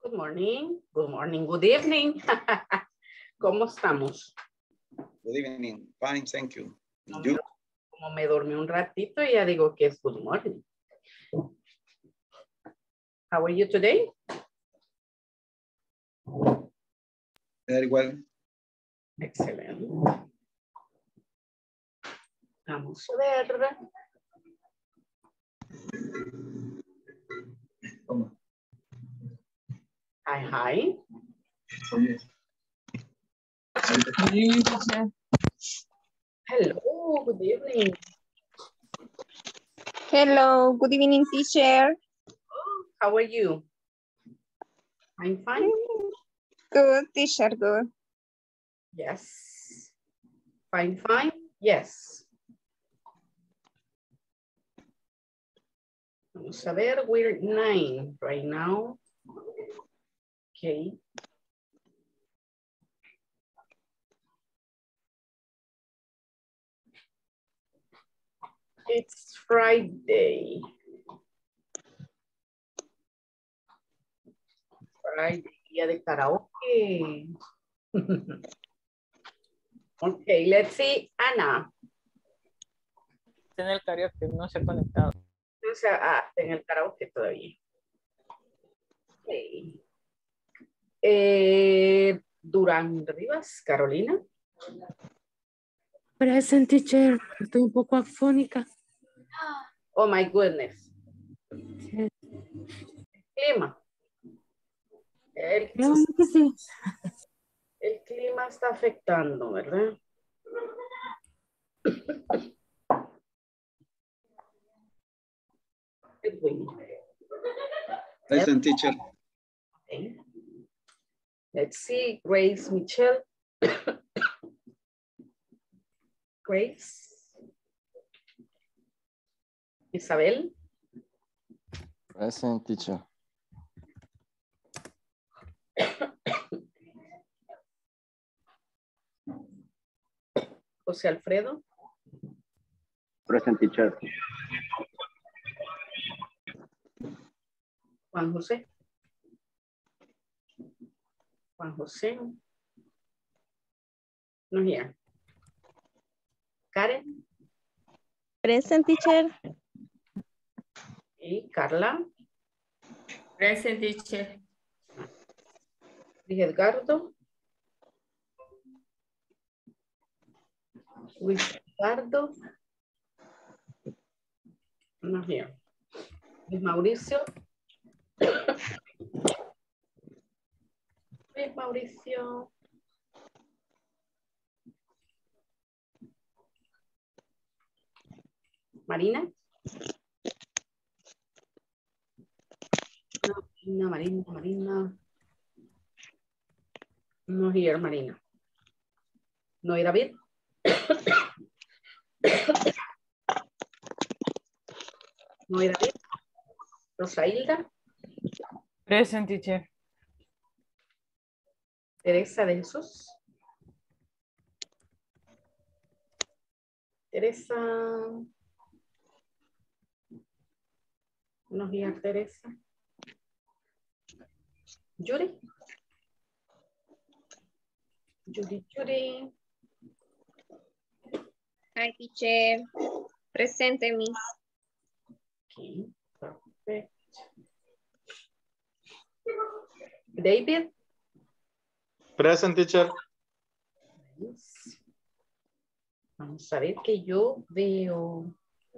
Good morning. Good morning. Good evening. ¿Cómo estamos? Good evening. Fine, thank you. Como me dormí un ratito, ya digo que es good morning. How are you today? Very well. Excelente. Vamos a ver. Hi, hi. Hello, good evening. Hello, good evening, teacher. How are you? I'm fine. Good, teacher, good. Yes. Fine, fine. Yes. Vamos a ver, we're 9 right now. Okay. It's Friday. Friday, día de karaoke. Okay, let's see, Ana. En el karaoke, no se ha conectado. O sea, en el karaoke todavía. Okay. Durán Rivas, Carolina. Present, teacher. Estoy un poco afónica. Oh my goodness. Sí. Clima. Creo que sí. El clima está afectando, ¿verdad? Edwin. Present, teacher. Okay. Let's see, Grace Michelle. Grace. Isabel. Present, teacher. José Alfredo. Present, teacher. Juan José. Juan José. No here. Karen. Present, teacher. Y Carla. Present, teacher. Luis Edgardo. Luis Edgardo. No here. Luis Mauricio. Luis Mauricio. Marina. No, Marina. No here, Marina. No, David. No, David. Rosailda. Present, teacher. Teresa de Jesús. Teresa. No here, Teresa. Yuri. Yuri. Hi, teacher. Presente, miss. Okay, perfect. David. Present, teacher. Nice. Vamos a ver que yo veo.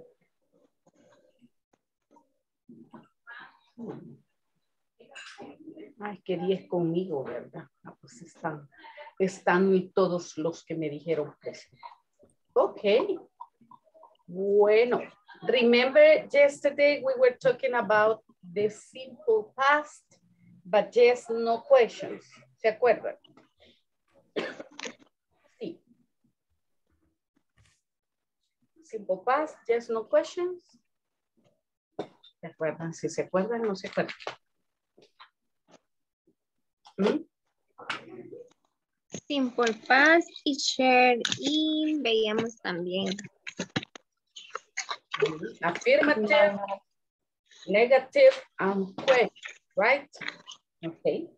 Ay, que 10 conmigo, ¿verdad? Ah, pues están todos los que me dijeron present. Ok. Bueno. Remember yesterday we were talking about the simple past, but yes, no questions. ¿Se acuerdan? Sí. Simple past, yes, no questions. ¿Se acuerdan? Si se acuerdan, no se acuerdan. ¿Mm? Simple past y share y veíamos también. Affirmative, negative, and question, right? Okay.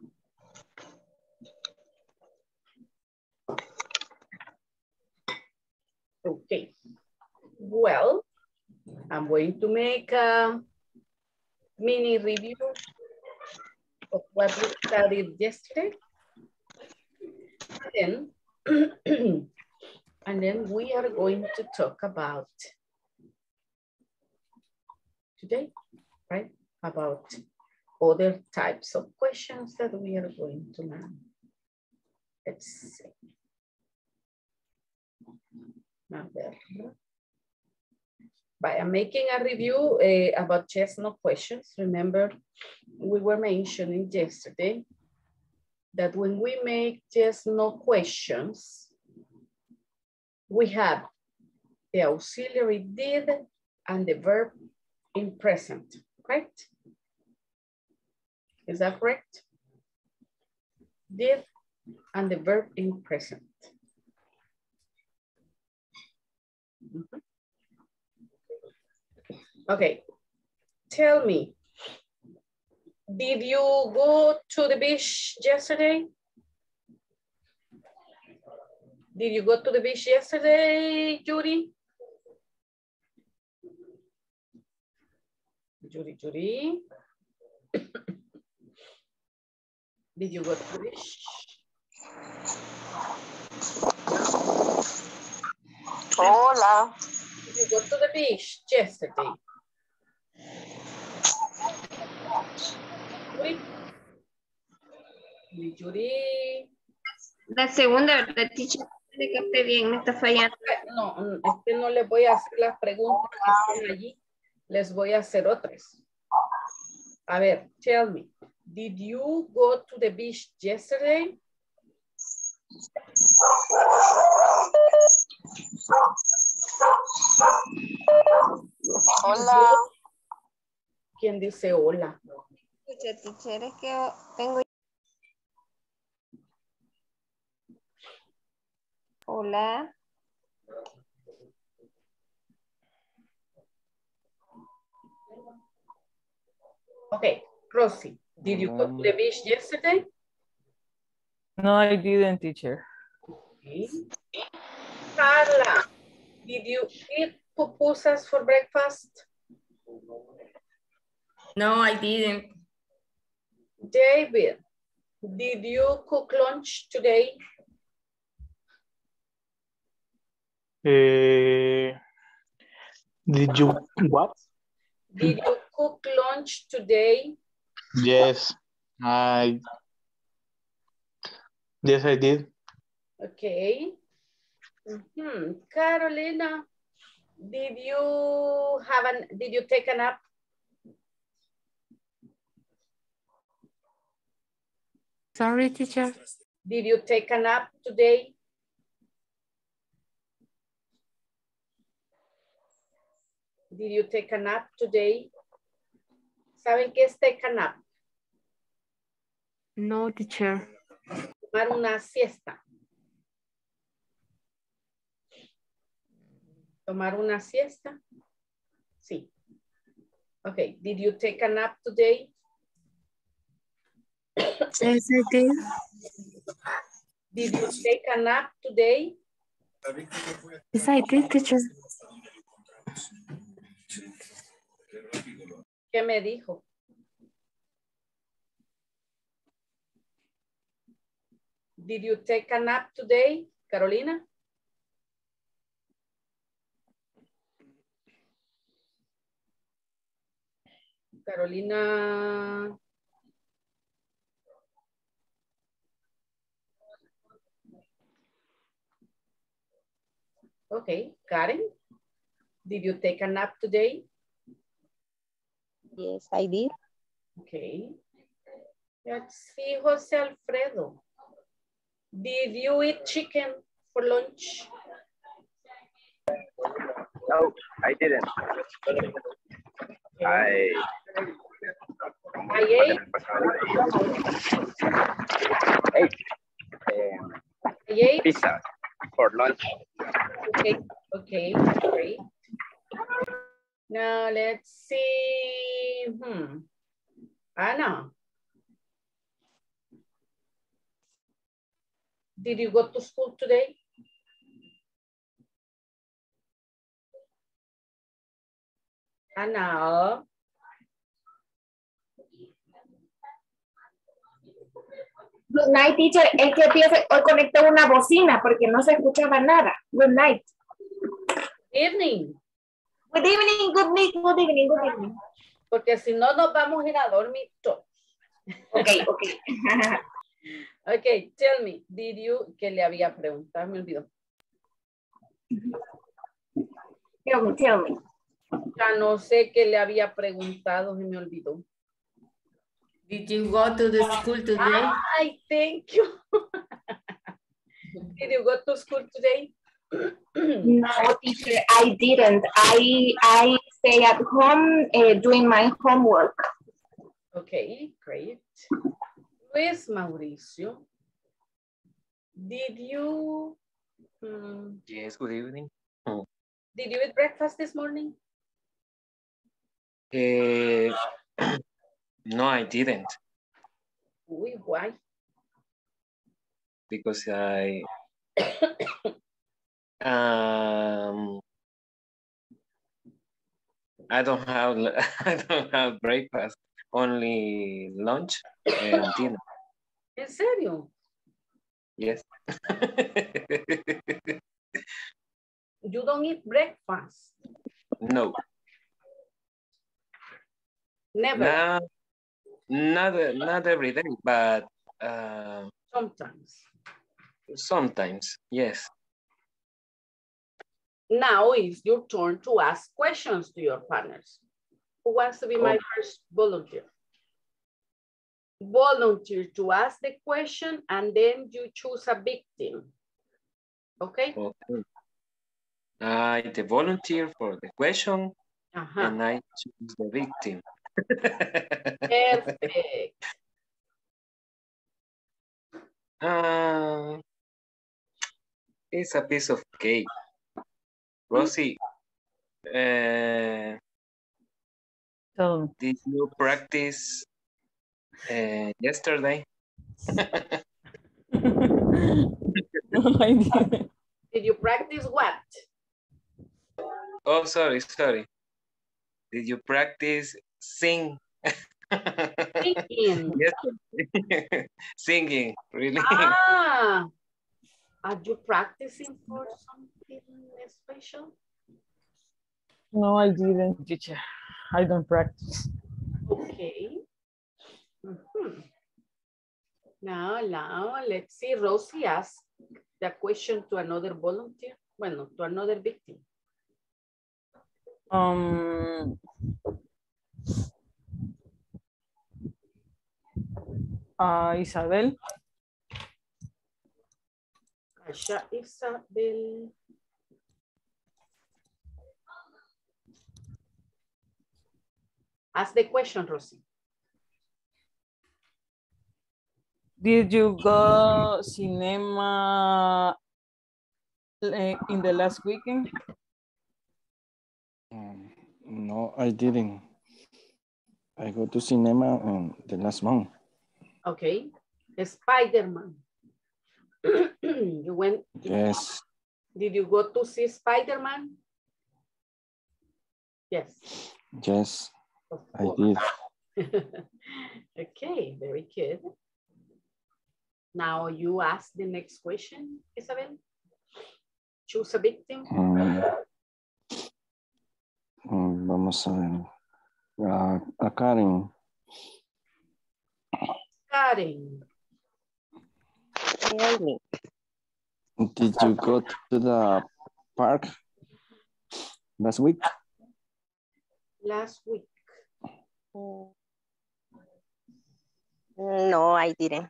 Okay. Well, I'm going to make a mini review of what we studied yesterday. And then we are going to talk about today, right? About other types of questions that we are going to learn. Let's see. A ver. I'm making a review about yes, no questions. Remember, we were mentioning yesterday that when we make yes, no questions, we have the auxiliary did and the verb in present, correct? Is that correct? Did and the verb in present. Mm-hmm. Okay, tell me, did you go to the beach yesterday? Did you go to the beach yesterday, Judy? Judy. Did you go to the beach? Hola. Did you go to the beach yesterday? Judy. La segunda, ¿verdad, teacher? Le capté bien, me está fallando. No, es que no les voy a hacer las preguntas que están allí. Les voy a hacer otras. A ver, tell me. Did you go to the beach yesterday? Hola. ¿Quién dice hola? Escucha, teacher, es que tengo... Hola. Okay, Rosie, did you go to the beach yesterday? No, I didn't, teacher. Okay. Carla, did you eat pupusas for breakfast? No, I didn't. David, did you cook lunch today? Did you what? Did you cook lunch today? Yes, yes, I did. Okay. Carolina, did you take a nap? Sorry, teacher. Did you take a nap today? Did you take a nap today? ¿Saben qué es take a nap? No, teacher. Tomar una siesta. Tomar una siesta. Sí. Okay. Did you take a nap today? Yes, I did. Did you take a nap today? Yes, I did, teacher. ¿Qué me dijo? Did you take a nap today, Carolina? Carolina. Okay, Karen, did you take a nap today? Yes, I did. Okay. Let's see, Jose Alfredo. Did you eat chicken for lunch? No, I didn't. Okay. I ate. Pizza for lunch. Okay, okay, great. Now let's see. Anna, Did you go to school today? Ana. Good night, teacher. Es que fíjese, hoy conecté una bocina porque no se escuchaba nada. Good night. Evening. Good evening, good night, good evening, good evening. Porque si no nos vamos a ir a dormir todos. Ok, ok. Ok, tell me, did you, que le había preguntado, me olvidó. Tell me. Ya no sé qué le había preguntado, se me olvidó. Did you go to the school today? Ay, thank you. Did you go to school today? No, teacher, I didn't. I stay at home doing my homework. Okay, great. Luis Mauricio, did you... Yes, good evening. Did you eat breakfast this morning? No, I didn't. Why? Because I don't have I don't have breakfast, only lunch and dinner. ¿En serio? Yes. You don't eat breakfast? No. Never? Not every day, but sometimes, yes. Now it's your turn to ask questions to your partners. Who wants to be my first volunteer? Volunteer to ask the question and then you choose a victim. Okay? Okay. I the volunteer for the question and I choose the victim. Perfect. It's a piece of cake. Rosie, did you practice yesterday? No, I didn't. Did you practice what? Oh, sorry. Did you practice sing? Singing. Yes. Singing, really? Are you practicing for something special? No, I didn't, teacher. I don't practice. Okay. Now, let's see. Rosie ask the question to another volunteer. Bueno, to another victim. Isabel. Asha Isabel. Ask the question, Rosie. Did you go cinema in the last weekend? No, I didn't. I go to cinema in the last month. Okay. Spider-Man. You went? Yes. Did you go to see Spider-Man? Yes. Yes, I did. Okay, very good. Now you ask the next question, Isabel. Choose a victim. Vamos a ver. A Karen. Karen. Did you go to the park last week? Last week. No, I didn't.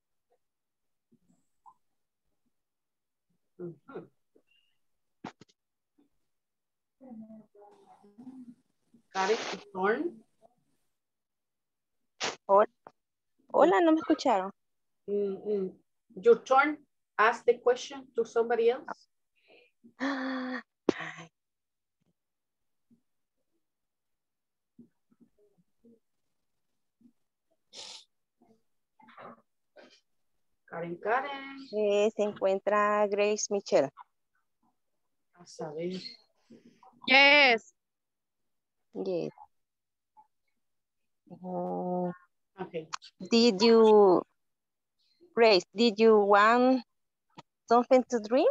Karen, turn. Hola, no me escucharon. Your turn. Ask the question to somebody else. Karen, Karen. Se encuentra Grace Michelle. A saber. Yes. Yes. Okay. Grace, did you want something to drink?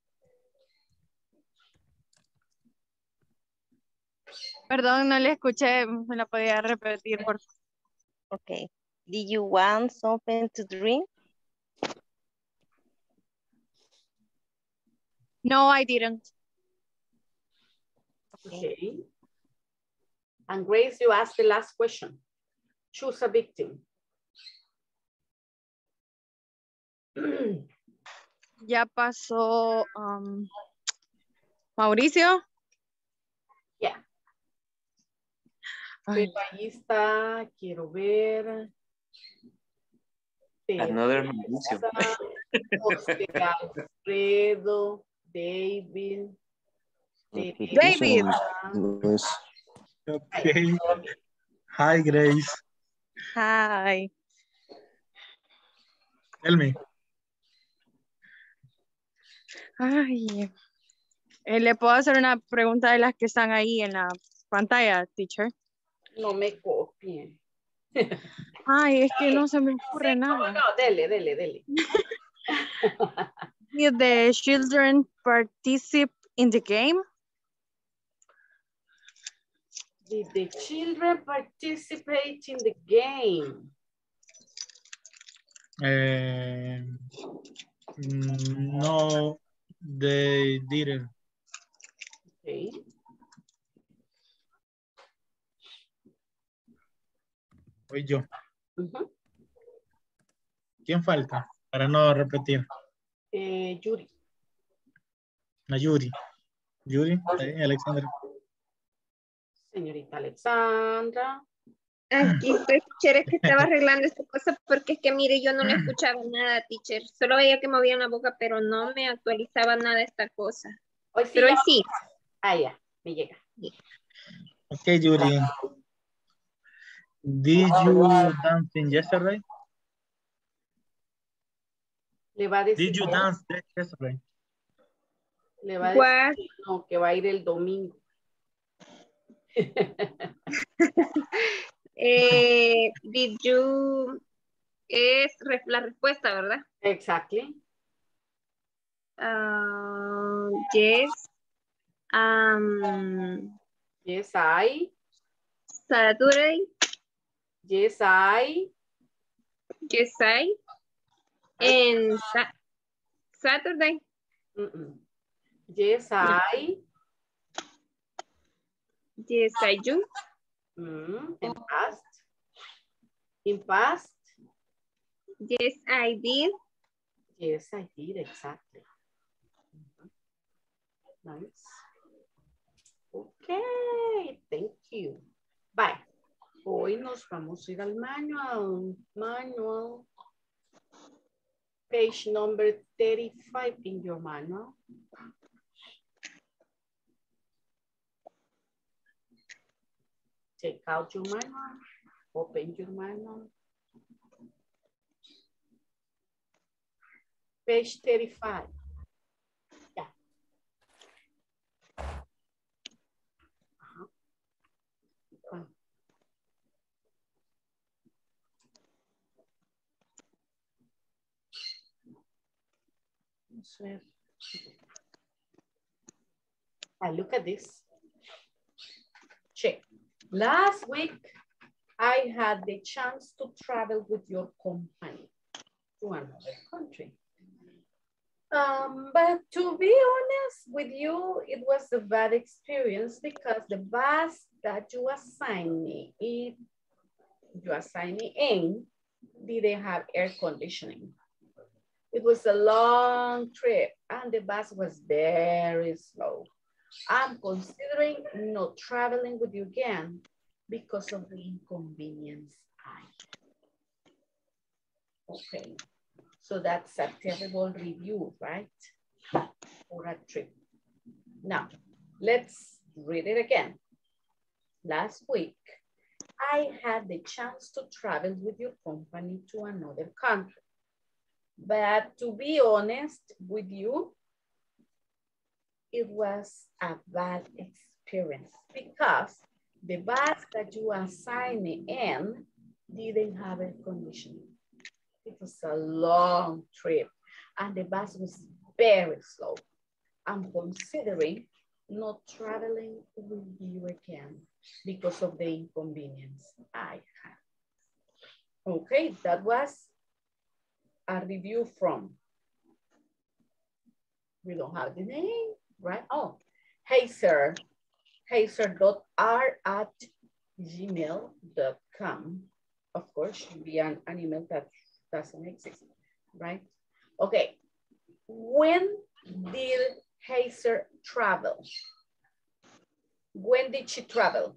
Perdón, no le escuché. ¿Me la podía repetir, por favor? Okay. Did you want something to drink? No, I didn't. Okay. And Grace, you asked the last question. Choose a victim. Ya pasó Mauricio. Yeah. Ay. Pero ahí está, quiero ver. Another Mauricio. José Alfredo, David. David. Luis. Okay. Hi, Grace. Hi. Tell me. Ay. ¿Le puedo hacer una pregunta de las que están ahí en la pantalla, teacher? No me copien. Ay, es que no se me ocurre Sí, nada. no, dele. Did the children participate in the game? Did the children participate in the game? No, they didn't. Okay. Voy yo. Uh-huh. ¿Quién falta? Para no repetir. Yuri. La Yuri. Yuri, Alexandra. Señorita Alexandra. Aquí estoy, teacher, es que estaba arreglando esta cosa porque es que, mire, yo no le escuchaba nada, teacher. Solo veía que movían la boca, pero no me actualizaba nada esta cosa. Hoy sí. Pero hoy sí. Ah, ya, me llega. Ok, Yuri. Did you dance yesterday? Le va a decir. Did you dance yesterday? Le va a decir no, que va a ir el domingo. Did you es la respuesta, ¿verdad? Exactly. Yes. Yes, I. Saturday. Yes, I. Yes, I. And Saturday. Yes, I. Yes, I do. In past. In past. Yes, I did. Yes, I did, exactly. Nice. Okay, thank you. Bye. Hoy nos vamos a ir al manual. Manual. Page number 35 in your manual. Take out your manual. Open your manual. Page 35. Yeah. Look at this. Check. Last week, I had the chance to travel with your company to another country. But to be honest with you, it was a bad experience because the bus that you assigned me in didn't have air conditioning. It was a long trip and the bus was very slow. I'm considering not traveling with you again because of the inconvenience I had. Okay, so that's a terrible review, right? For a trip. Now, let's read it again. Last week, I had the chance to travel with your company to another country. But to be honest with you, it was a bad experience because the bus that you assigned me in didn't have air conditioning. It was a long trip and the bus was very slow. I'm considering not traveling with you again because of the inconvenience I had. Okay, that was a review from, we don't have the name, right? Oh, Hazer, hazer.r@gmail.com. Of course, should be an email that doesn't exist, right? Okay, when did Hazer travel? When did she travel?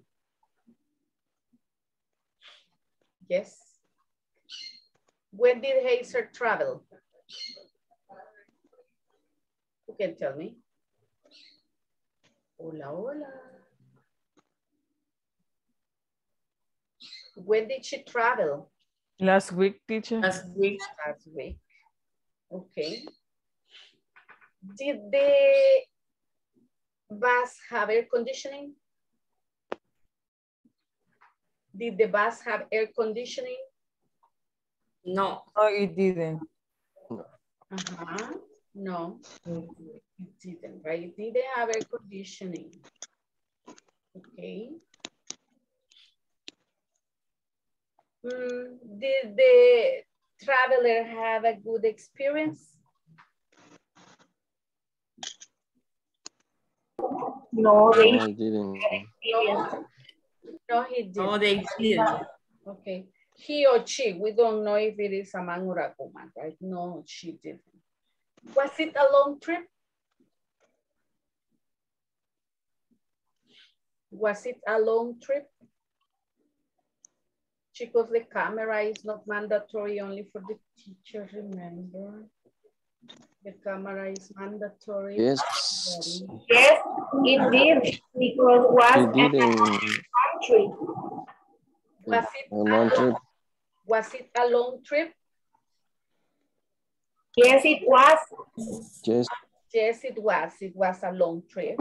Yes. When did Hazer travel? Who can tell me? Hola, hola. When did she travel? Last week, teacher. Last week. Last week. Okay. Did the bus have air conditioning? Did the bus have air conditioning? No. No, it didn't. No, it didn't, right? It didn't have air conditioning. Okay. Did the traveler have a good experience? No, I didn't. No, he didn't. No, they didn't. Okay. He or she, we don't know if it is a man or a woman, right? No, she didn't. Was it a long trip? Was it a long trip? Because the camera is not mandatory, only for the teacher, remember? The camera is mandatory. Yes. Yes, it did, because was It didn't. country. Was it a long trip? Was it a long trip? Yes, it was. Yes. Yes, it was. It was a long trip.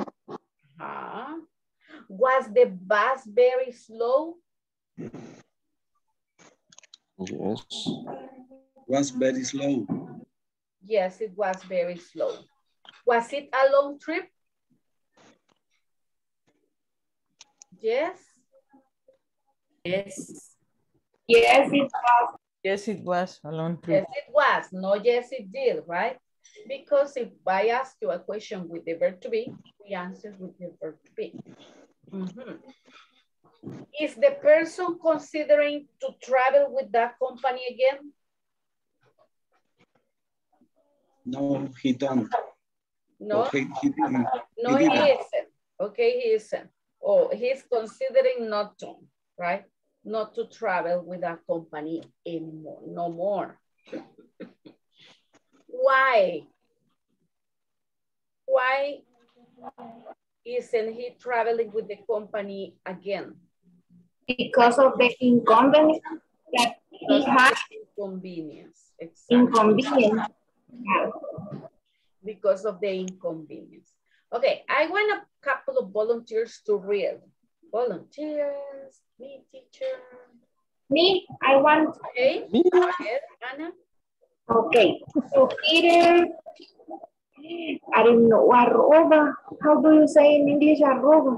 Was the bus very slow? Yes. Was very slow. Yes, it was very slow. Was it a long trip? Yes. Yes. Yes, it was. Yes, it was a long trip. Yes, it was. No, yes, it did, right? Because if I ask you a question with the verb to be, we answer with the verb to be. Is the person considering to travel with that company again? No, he don't. No, Okay, he didn't. no, he isn't. Okay, he isn't. Oh, he's considering not to, right? Not to travel with that company anymore, no more. Why? Why isn't he traveling with the company again? Because of the inconvenience that he had. Inconvenience, exactly. Inconvenience. Because of the inconvenience. Okay, I want a couple of volunteers to read. Volunteers, me, teacher. Me, I want. Okay, go ahead, Anna. Okay, so Peter, I don't know, arroba. How do you say in English arroba?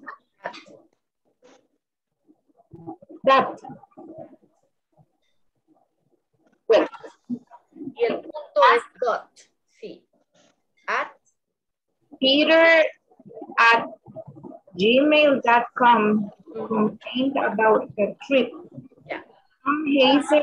That. Well. Y el punto es dot, sí. At. Peter at gmail.com complained about the trip. Yeah. Hazel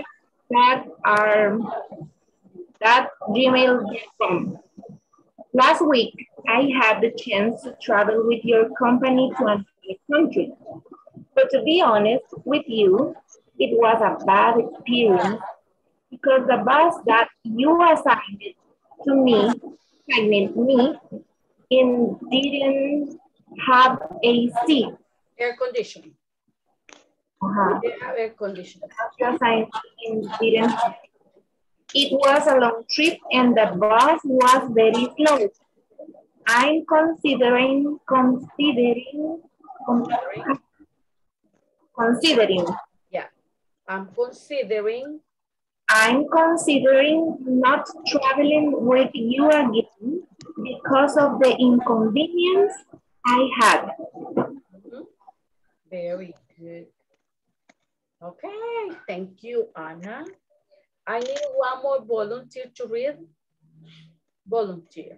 that gmail.com. Last week, I had the chance to travel with your company to another country. But to be honest with you, it was a bad experience because the bus that you assigned to me, didn't have AC. Air conditioning. They have air conditioning. You assigned didn't. It was a long trip and the bus was very slow. I'm considering Yeah, I'm considering not traveling with you again because of the inconvenience I had. Very good. Okay, thank you, Anna. I need one more volunteer to read. Volunteer.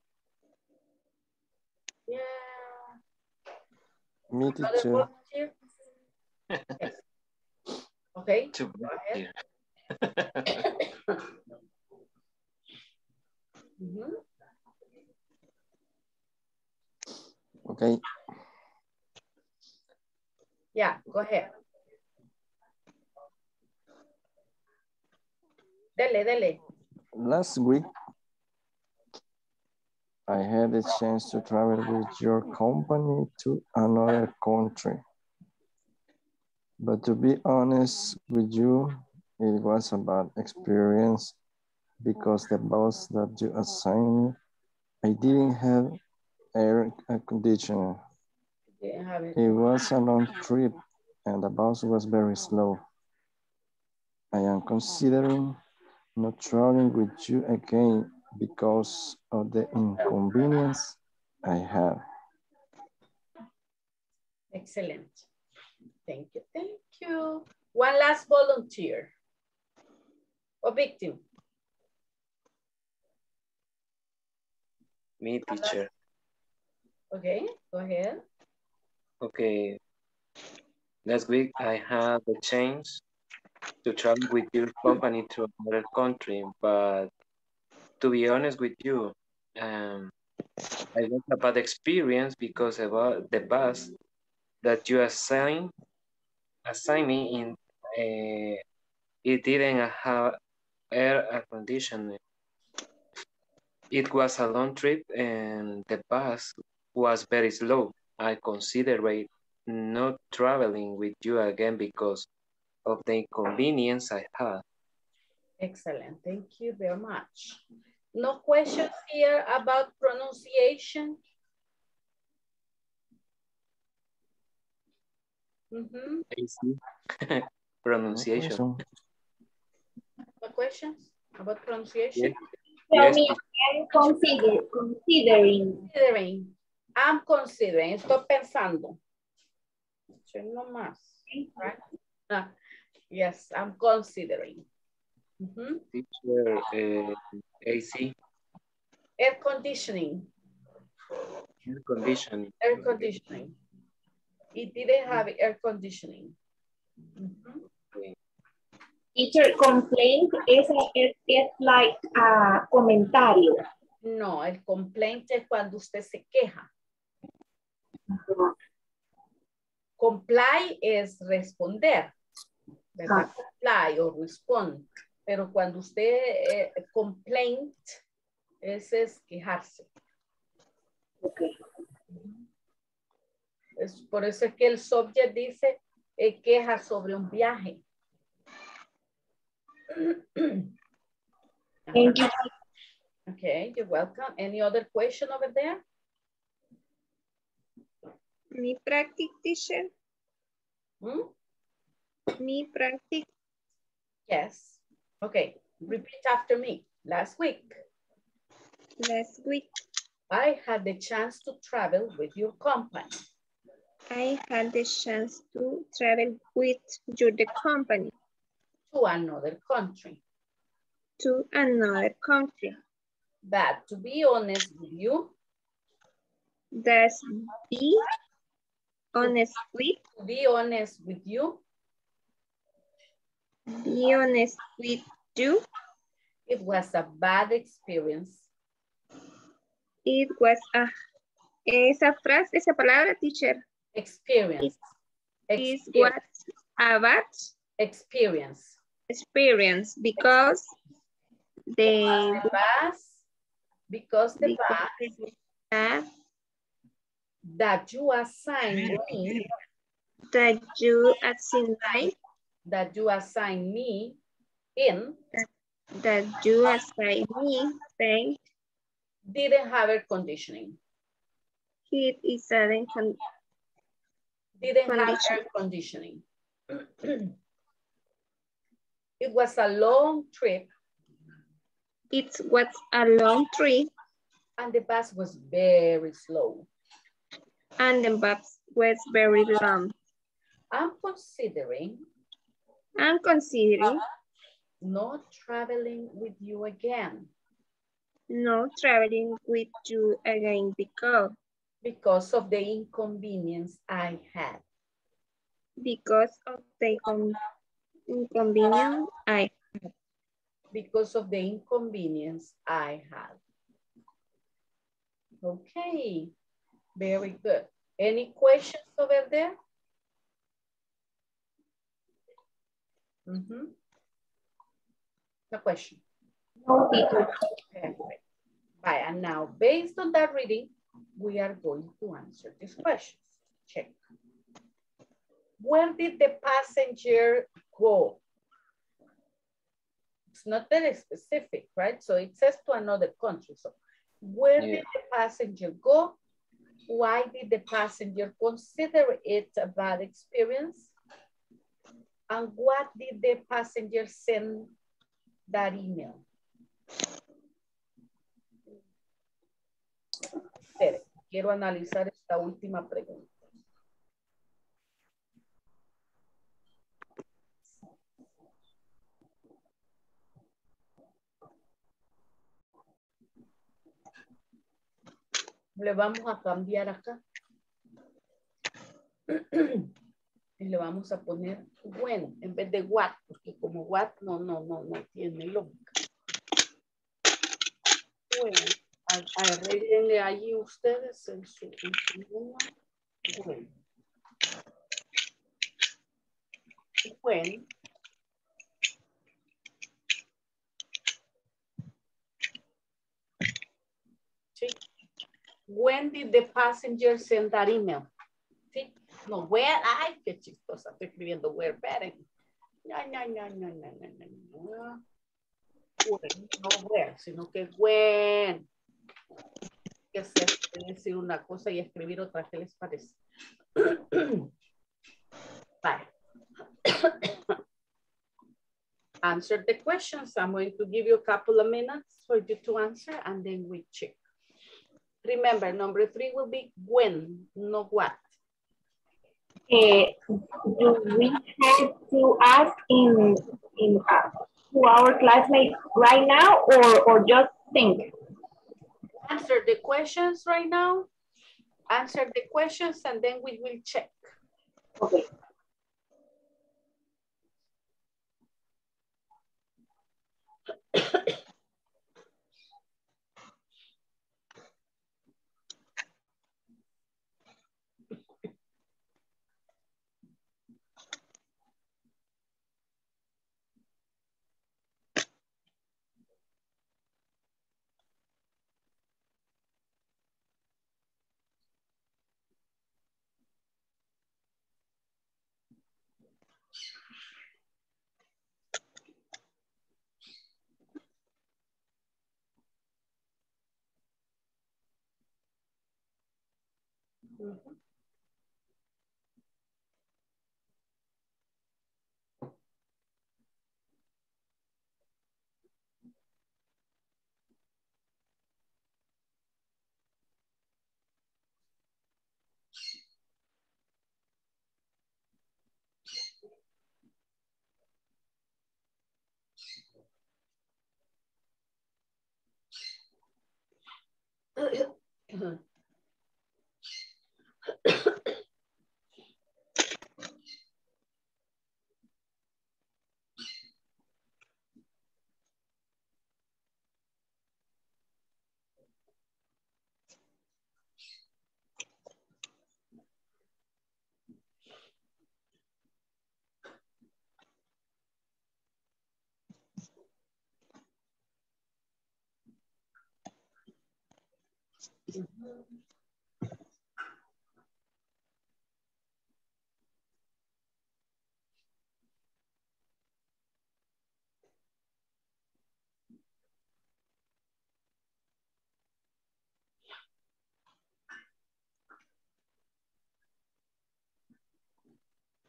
Yeah. Me, teacher. Yes. Okay, go ahead. Okay. Yeah, go ahead. Dele. Last week, I had a chance to travel with your company to another country. But to be honest with you, it was a bad experience because the bus that you assigned me, I didn't have air conditioner. It was a long trip and the bus was very slow. I am considering not traveling with you again because of the inconvenience I had. Excellent. Thank you. One last volunteer or victim. Me, teacher. Okay, go ahead. Okay. Last week, I had the chance to travel with your company to another country, but to be honest with you, I got a bad experience because about the bus that you assigned me in, it didn't have air conditioning. It was a long trip and the bus was very slow. I considered not traveling with you again because of the inconvenience I had. Excellent, thank you very much. No questions here about pronunciation? Pronunciation. No questions about pronunciation? Yes. I'm considering. I'm considering. Estoy pensando. No más. Right? Yes, I'm considering. Teacher, AC. Air conditioning. Air conditioning. Air conditioning. It didn't have air conditioning. Teacher, complaint es like a comentario. No, el complaint es cuando usted se queja. Comply es responder, ¿verdad? Comply o respond. Pero cuando usted complaint, ese es quejarse. Okay. Por eso es que el subject dice queja sobre un viaje. Thank you. Okay, you're welcome. Any other question over there? Me practice, teacher. Me practice. Yes. Okay, repeat after me. Last week. I had the chance to travel with your company. I had the chance to travel with your company. To another country. But to be honest with you. That's be honest with. Be honest with you. Be honest with you. It was a bad experience. It was a... Esa frase, esa palabra, teacher. Experience. Is what a bad experience. Because the bus that you assign me. That you assign me that you assigned me paint. Didn't have air conditioning. It is a Didn't have condition. air conditioning. It was a long trip. It was a long trip. And the bus was very slow. And the bus was very long. I'm considering not traveling with you again. No traveling with you again because of the inconvenience I had. Because of the inconvenience I had. Because of the inconvenience I had. Okay, very good. Any questions over there? A question? No, teacher. Perfect. Right, and now based on that reading, we are going to answer these questions. Check. Where did the passenger go? It's not very specific, right? So it says to another country. So where did the passenger go? Why did the passenger consider it a bad experience? And what did the passenger send that email? Quiero analizar esta última pregunta. Le vamos a cambiar acá. Y le vamos a poner when en vez de what, porque como what no tiene lógica. Bueno, arreglenle allí ustedes en su when. ¿Sí? When did the passenger send that email? ¿Sí? No, where, ay, qué chistosa, estoy escribiendo where, esperen. No. When, no where, sino que when. Que se puede decir una cosa y escribir otra, ¿qué les parece? Vale. Answer the questions. I'm going to give you a couple of minutes for you to answer and then we check. Remember, number 3 will be when, not what. Do we have to ask to our classmates right now or just think? Answer the questions right now. Answer the questions and then we will check. Okay.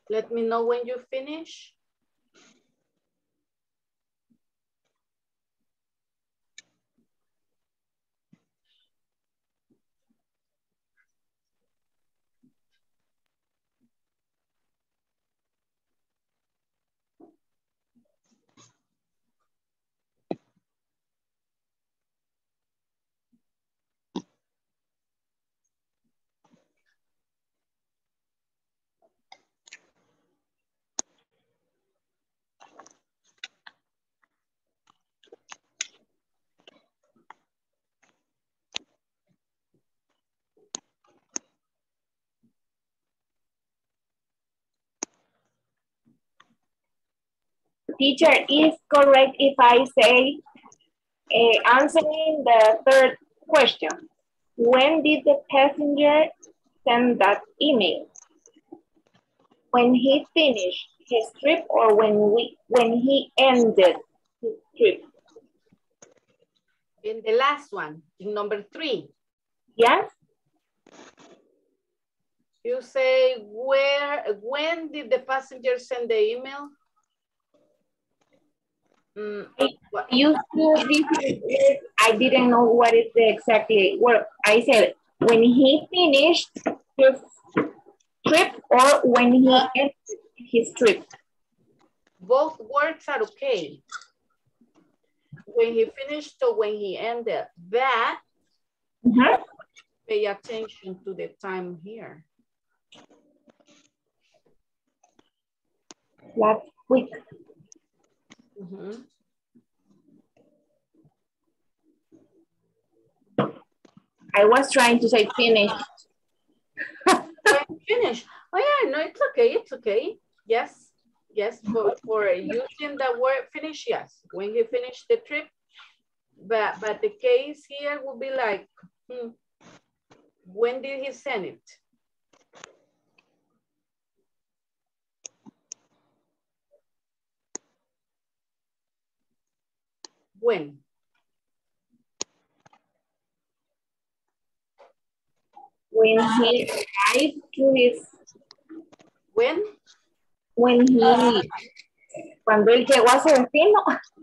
Let me know when you finish. Teacher, is correct if I say, answering the third question, when did the passenger send that email? When he finished his trip or when he ended his trip? In the last one, in number 3. Yes? You say, when did the passenger send the email? I didn't know what is the exactly word. I said, when he finished his trip or when he ended his trip. Both words are okay. When he finished or when he ended. That, pay attention to the time here. Last week. I was trying to say finished. Finish. Oh yeah, no, it's okay. It's okay. Yes, yes. For using the word finish, yes. When he finished the trip, but the case here would be like, when did he send it? When? When he arrived to his... When? When he... Cuando él llegó a su destino.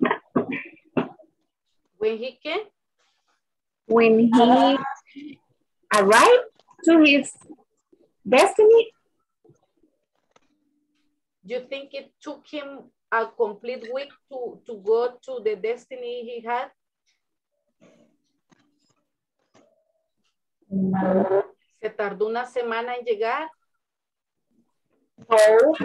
When he came? When he arrived to his destiny. You think it took him a complete week to go to the destiny he had? ¿Se tardó una semana en llegar? No.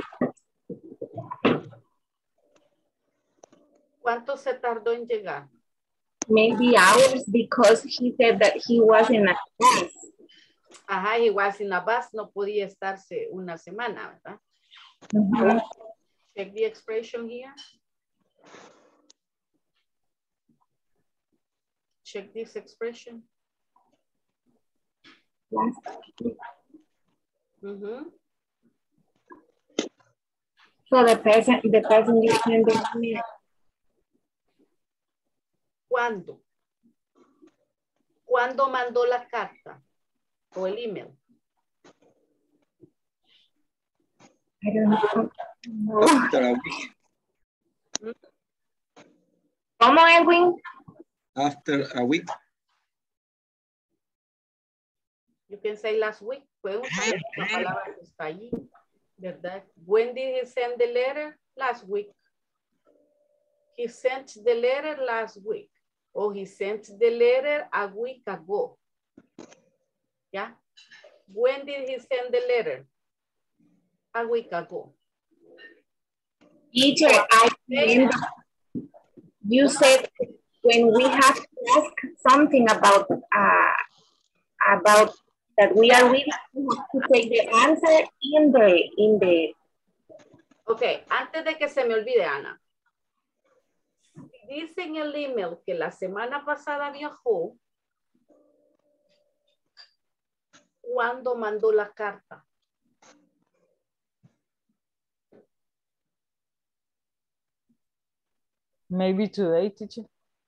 ¿Cuánto se tardó en llegar? Maybe hours because he said that he was in a bus. Ajá, he was in a bus, no podía estarse una semana, ¿verdad? Check the expression here. Check this expression. So the person sent the email. ¿Cuándo? ¿Cuándo mandó la carta o el email? I don't know. After a week. ¿Cómo, Edwin? After a week. You can say last week. Pueden usar la palabra que está allí, ¿verdad? When did he send the letter? Last week. He sent the letter last week. Or he sent the letter a week ago. Yeah? When did he send the letter? A week ago. Teacher, I remember you said when we have to ask something about that we are reading, we have to take the answer in the. Okay, antes de que se me olvide, Ana. Dice en el email que la semana pasada viajó. ¿Cuándo mandó la carta? Maybe today, teacher.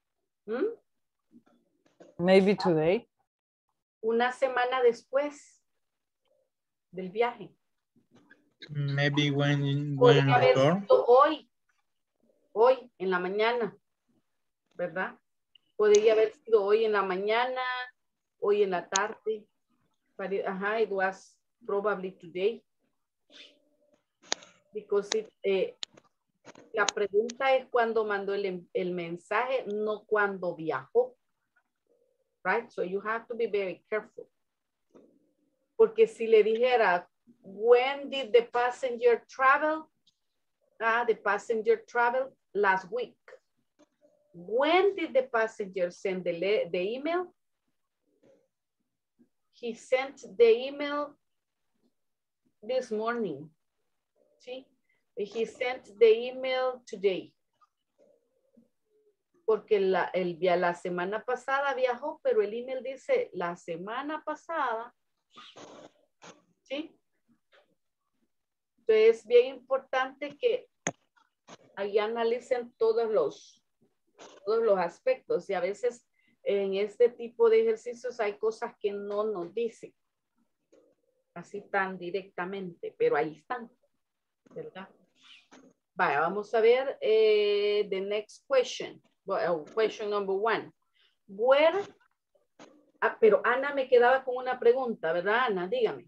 Maybe today. Una semana después del viaje. Maybe when Podría haber return. sido hoy, en la mañana, ¿verdad? Podría haber sido hoy en la mañana, hoy en la tarde. But it was probably today. Because la pregunta es cuando mandó el mensaje, no cuando viajó. Right? So you have to be very careful. Porque si le dijera, when did the passenger travel? The passenger traveled last week. When did the passenger send the email? He sent the email this morning. ¿Sí? He sent the email today. Porque la semana pasada viajó, pero el email dice la semana pasada. ¿Sí? Entonces es bien importante que ahí analicen todos los aspectos, y a veces en este tipo de ejercicios hay cosas que no nos dicen así tan directamente, pero ahí están, ¿verdad? Vaya, vamos a ver the next question. Question number 1. Where, pero Ana me quedaba con una pregunta, ¿verdad, Ana? Dígame.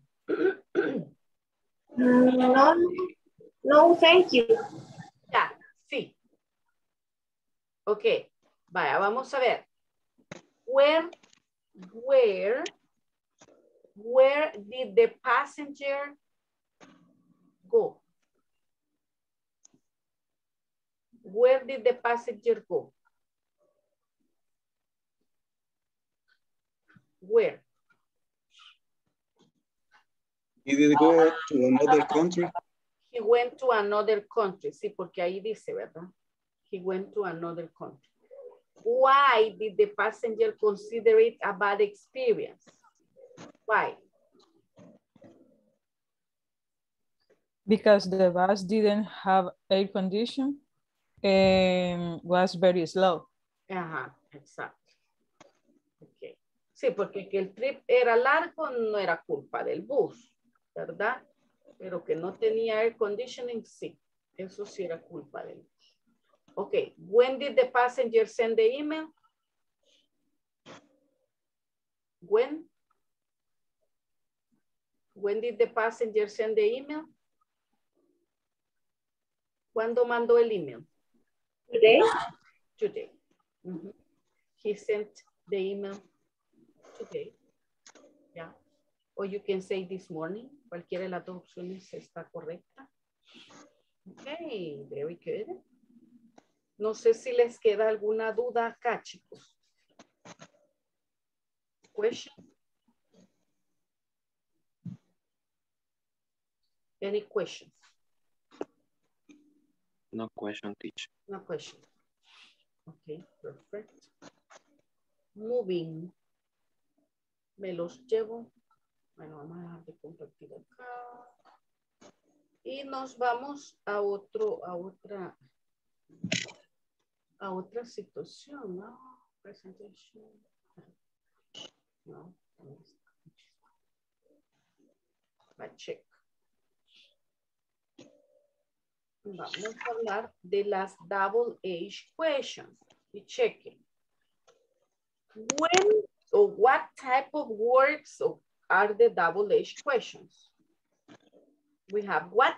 No, thank you. Ya, sí. Ok, vaya, vamos a ver. Where did the passenger go? Where did the passenger go? Where? He did go to another country. He went to another country. Sí, porque ahí dice, ¿verdad? He went to another country. Why did the passenger consider it a bad experience? Why? Because the bus didn't have air conditioning and was very slow. Ajá, exacto. Okay. Sí, porque que el trip era largo no era culpa del bus, ¿verdad? Pero que no tenía air conditioning, sí. Eso sí era culpa del bus. Okay, when did the passenger send the email? When? When did the passenger send the email? ¿Cuándo mandó el email? Today? Today. Mm-hmm. He sent the email today. Yeah. Or you can say this morning. Cualquiera de las dos opciones está correcta. Okay, very good. No sé si les queda alguna duda acá, chicos. Question? Any questions? No question, teacher. No question. Okay, perfect. Moving. Me los llevo. Bueno, vamos a dejar de compartir acá. Y nos vamos a otra situación, ¿no? Presentation. No. Va a check. Vamos a hablar de las double H questions. Y chequen. When or what type of words are the double H questions? We have what.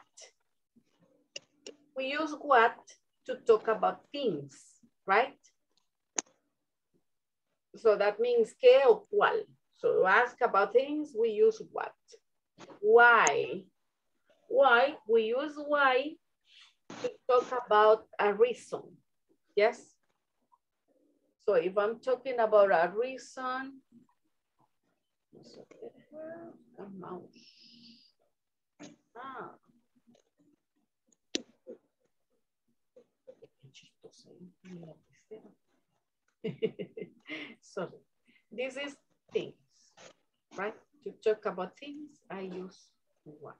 We use what to talk about things, right? So that means qué o cuál. So to ask about things, we use what. Why? Why? We use why to talk about a reason. Yes? So if I'm talking about a reason, a mouse. So this is things, right? To talk about things, I use what.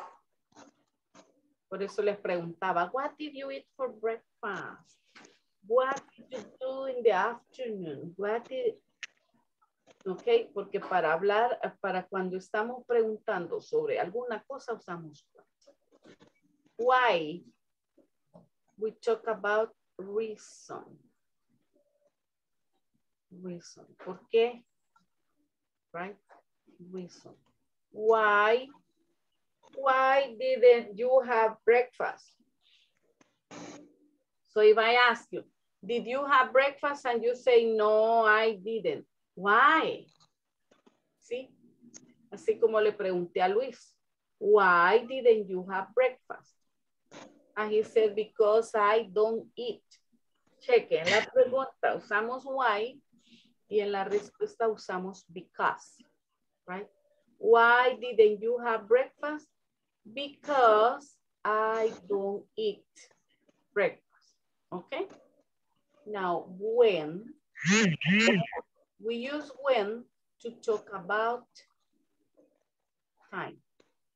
Por eso les preguntaba, what did you eat for breakfast? What did you do in the afternoon? What did... Ok, porque para hablar, para cuando estamos preguntando sobre alguna cosa, usamos what. Why? We talk about reason. Reason. ¿Por qué? Right? Reason. Why? Why didn't you have breakfast? So if I ask you, did you have breakfast? And you say, no, I didn't. Why? ¿Sí? Así como le pregunté a Luis, why didn't you have breakfast? And he said, because I don't eat. Cheque, en la pregunta usamos why y en la respuesta usamos because, right? Why didn't you have breakfast? Because I don't eat breakfast, okay? Now, when, we use when to talk about time.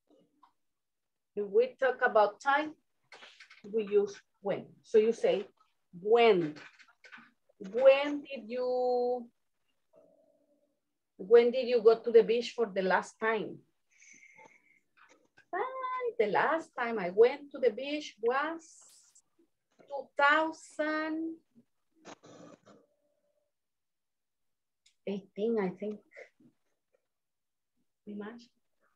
If we talk about time, we use when. So you say, when did you go to the beach for the last time? The last time I went to the beach was 2018, I think. Imagine.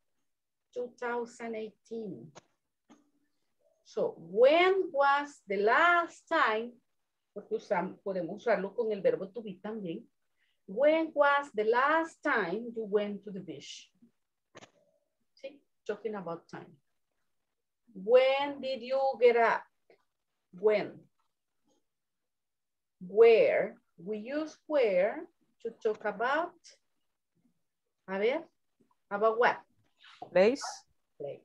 2018. So, when was the last time, porque podemos usarlo con el verbo to be también. When was the last time you went to the beach? See, talking about time. When did you get up? When? Where? We use where to talk about, a ver, about what? Place. Place.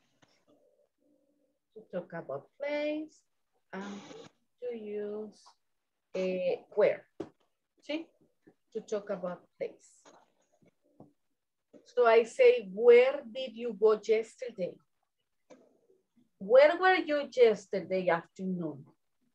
To talk about place and to use where. See? To talk about place. So I say, where did you go yesterday? Where were you yesterday afternoon?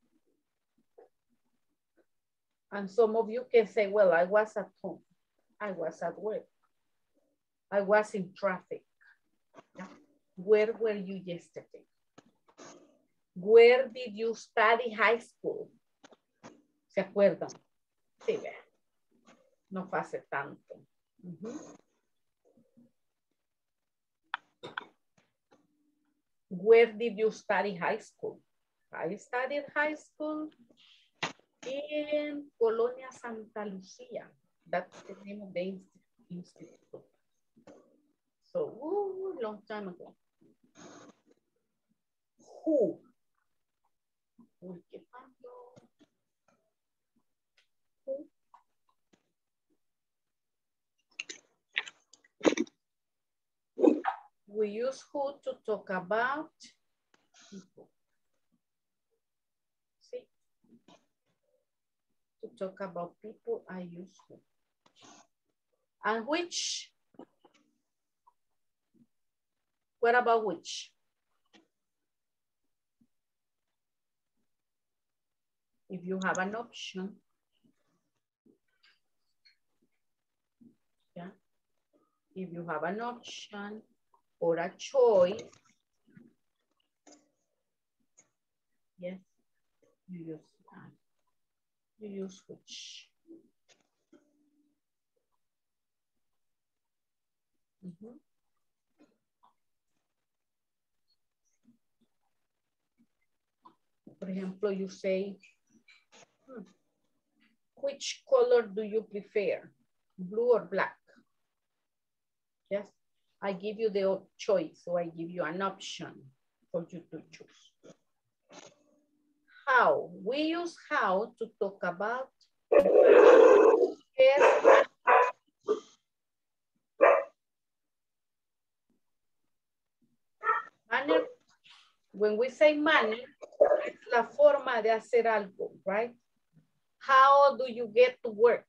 And some of you can say, well, I was at home. I was at work. I was in traffic. Yeah. Where were you yesterday? Where did you study high school? ¿Se acuerdan? Sí, vean. No fue hace tanto. Where did you study high school? I studied high school in Colonia Santa Lucia. That's the name of the institute. So, long time ago. Who? Who? We use who to talk about people. See? To talk about people, I use who. And which? What about which? If you have an option, yeah. If you have an option or a choice, yes, you use which. For example, you say, which color do you prefer, blue or black? Yes, I give you the choice, so I give you an option for you to choose. How? We use how to talk about yes. Manner. When we say manner, it's la forma de hacer algo, right? How do you get to work?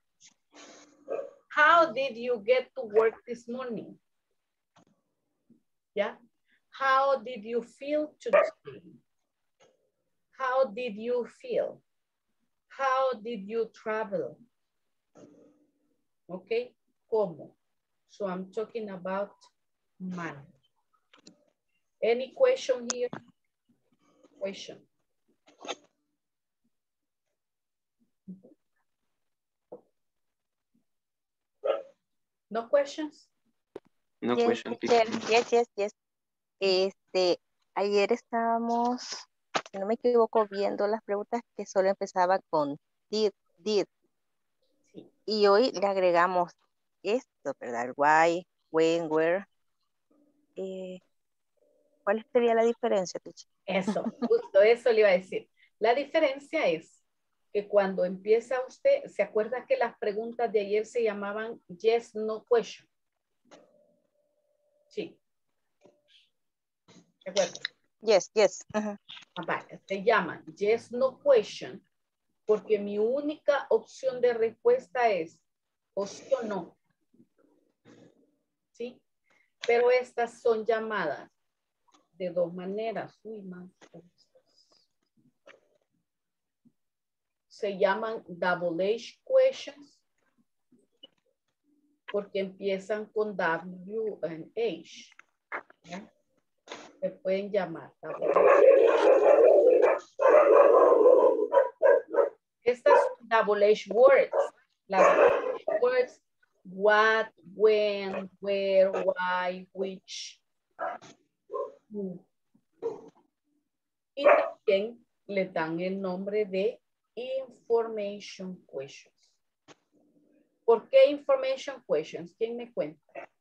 How did you get to work this morning? Yeah. How did you feel today? How did you feel? How did you travel? Okay, ¿cómo? So I'm talking about manner. Any question here? Question. No questions? No Yes, question. teacher. Yes. Ayer estábamos, si no me equivoco, viendo las preguntas que solo empezaban con did. Sí. Y hoy le agregamos esto, ¿verdad? Why, when, where. ¿Cuál sería la diferencia, teacher? Eso, justo eso le iba a decir. La diferencia es que cuando empieza usted, ¿se acuerda que las preguntas de ayer se llamaban yes, no question? Sí. ¿Se acuerda? Yes. Vale, se llaman yes, no question porque mi única opción de respuesta es o sí o no. ¿Sí? Pero estas son llamadas de dos maneras. Uy, man. Se llaman double H questions porque empiezan con W and H. ¿Ya? Se pueden llamar double H. Estas son double H words. Las double H words, what, when, where, why, which. Y también le dan el nombre de information questions. ¿Por qué information questions? ¿Quién me cuenta?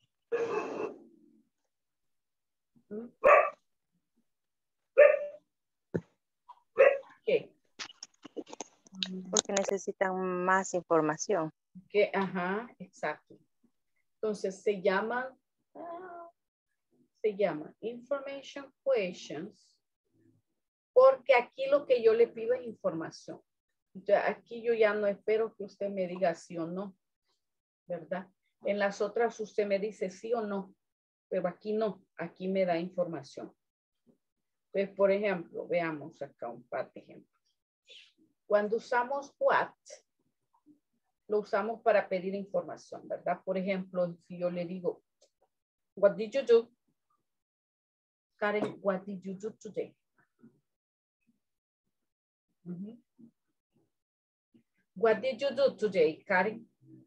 ¿Qué? Porque necesitan más información. ¿Qué? Ajá, exacto. Entonces se llaman information questions porque aquí lo que yo le pido es información. Ya, aquí yo ya no espero que usted me diga sí o no, ¿verdad? En las otras usted me dice sí o no, pero aquí no, aquí me da información. Entonces, por ejemplo, veamos acá un par de ejemplos. Cuando usamos what, lo usamos para pedir información, ¿verdad? Por ejemplo, si yo le digo, what did you do? Karen, what did you do today? What did you do today, Karen?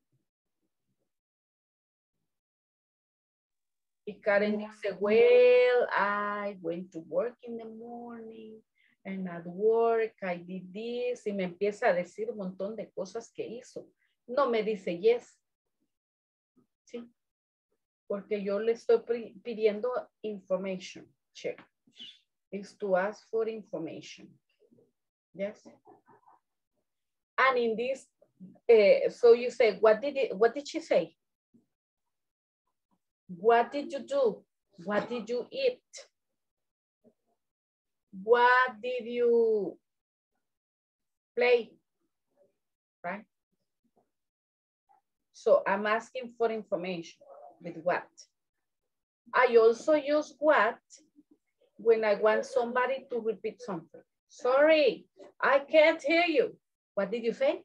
Y Karen dice, well, I went to work in the morning and at work I did this. Y me empieza a decir un montón de cosas que hizo. No me dice yes. ¿Sí? Porque yo le estoy pidiendo information. Check. Is to ask for information. Yes. And in this, so you say, what did she say? What did you do? What did you eat? What did you play? Right? So I'm asking for information with what? I also use what when I want somebody to repeat something. Sorry, I can't hear you. What did you say?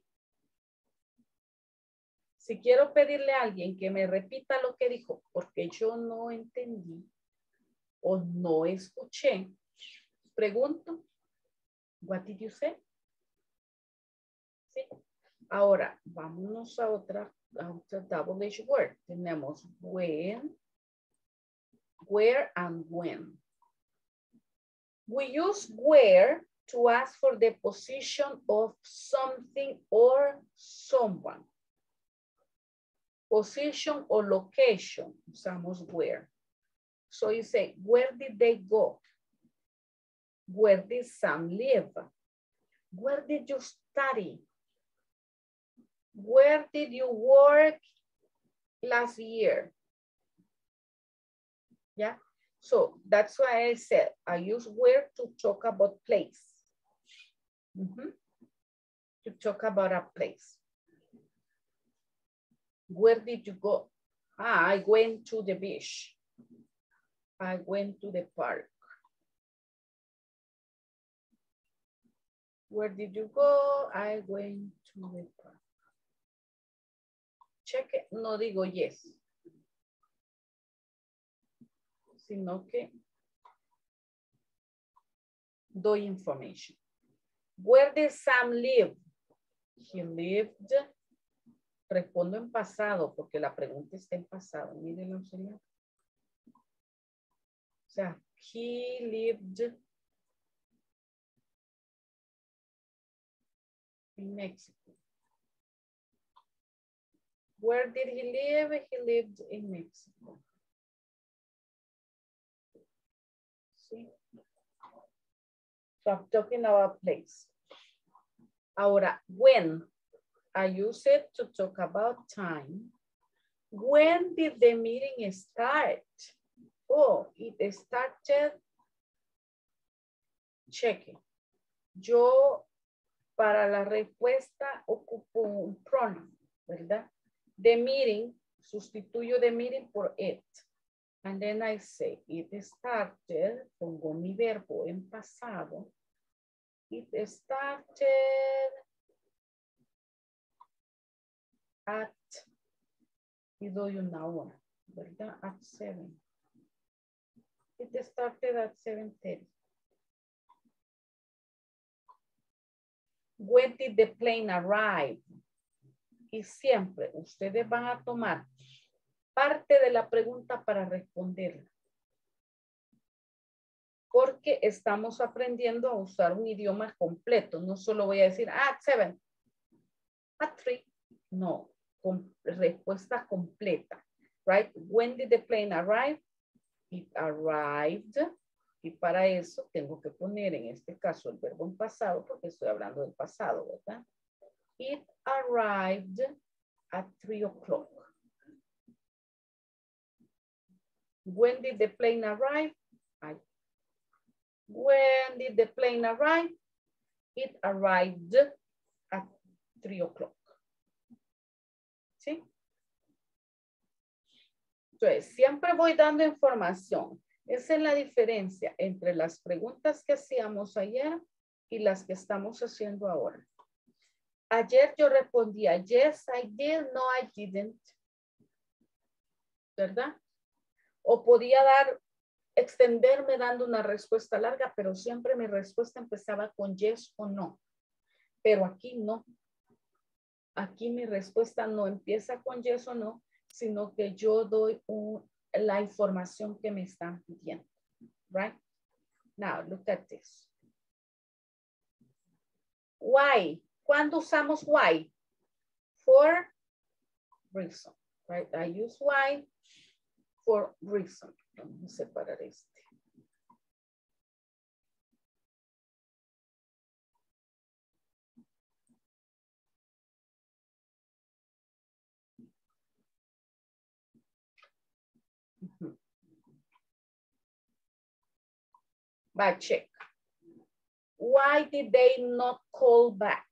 Si quiero pedirle a alguien que me repita lo que dijo, porque yo no entendí o no escuché, pregunto, what did you say? ¿Sí? Ahora, vámonos a otra double H word. Tenemos when, where, and when. We use where to ask for the position of something or someone. Position or location, usamos where. So you say, where did they go? Where did Sam live? Where did you study? Where did you work last year? Yeah, so that's why I said I use where to talk about place. To talk about a place. Where did you go? I went to the beach. I went to the park. Where did you go? I went to the park. Check it. No digo yes. Sino que doy information. Where did Sam live? He lived. Respondo en pasado porque la pregunta está en pasado. Miren auxiliar. O sea, he lived in Mexico. Where did he live? He lived in Mexico. See? So I'm talking about place. Ahora, when I use it to talk about time. When did the meeting start? Oh, it started. Cheque. Yo para la respuesta ocupo un pronoun, ¿verdad? The meeting, sustituyo the meeting por it. And then I say, it started, pongo mi verbo en pasado. It started at, y doy una hora, ¿verdad? At 7. It started at 7:30. When did the plane arrive? Y siempre ustedes van a tomar parte de la pregunta para responderla. Porque estamos aprendiendo a usar un idioma completo. No solo voy a decir at 7, at 3. No, con respuesta completa. Right? When did the plane arrive? It arrived. Y para eso tengo que poner en este caso el verbo en pasado porque estoy hablando del pasado, ¿verdad? It arrived at 3 o'clock. When did the plane arrive? When did the plane arrive? It arrived at 3 o'clock. ¿Sí? Entonces, siempre voy dando información. Esa es la diferencia entre las preguntas que hacíamos ayer y las que estamos haciendo ahora. Ayer yo respondía, yes, I did, no, I didn't. ¿Verdad? O podía extenderme dando una respuesta larga, pero siempre mi respuesta empezaba con yes o no. Pero aquí no. Aquí mi respuesta no empieza con yes o no, sino que yo doy la información que me están pidiendo. Right? Now, look at this. Why? ¿Cuándo usamos why? For reason. Right? I use why for reason. Vamos a separar este. But check. Why did they not call back?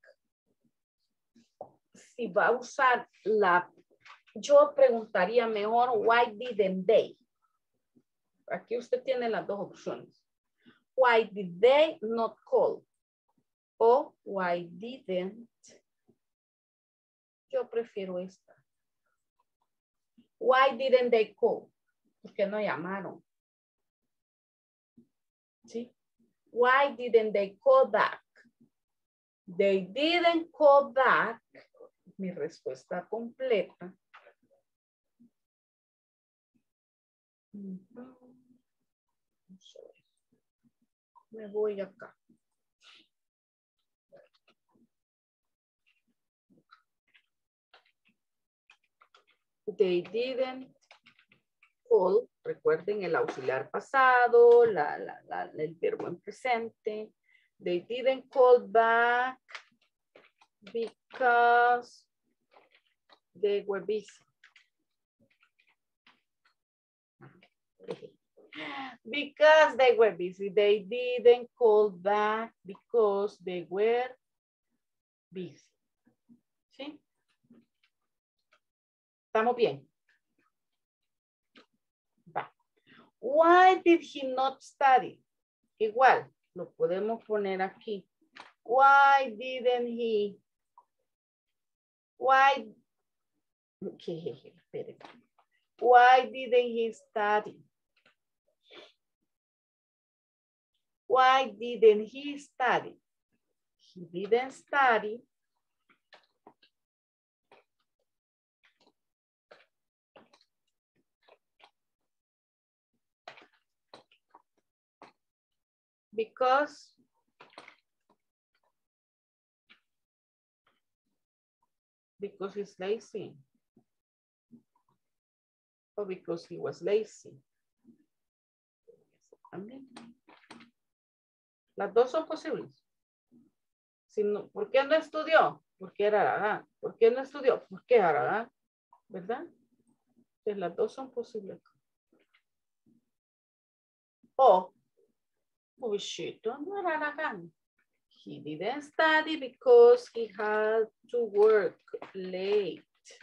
Si va a usar yo preguntaría mejor, why didn't they? Aquí usted tiene las dos opciones. Why did they not call? O why didn't? Yo prefiero esta. Why didn't they call? Porque no llamaron. ¿Sí? Why didn't they call back? They didn't call back. Mi respuesta completa. Me voy acá. They didn't call. Recuerden el auxiliar pasado, el verbo en presente. They didn't call back because they were busy. Because they were busy. They didn't call back because they were busy. ¿Sí? ¿Estamos bien? Va. Why did he not study? Igual, lo podemos poner aquí. Why didn't he? Why? Why didn't he study? Why didn't he study? He didn't study because he's lazy. Or because he was lazy. También. Las dos son posibles. Si no, ¿por qué no estudió? Porque era haragán. ¿Por qué no estudió? Porque era haragán. ¿Verdad? Entonces las dos son posibles. O, Pushito no era haragán. He didn't study because he had to work late.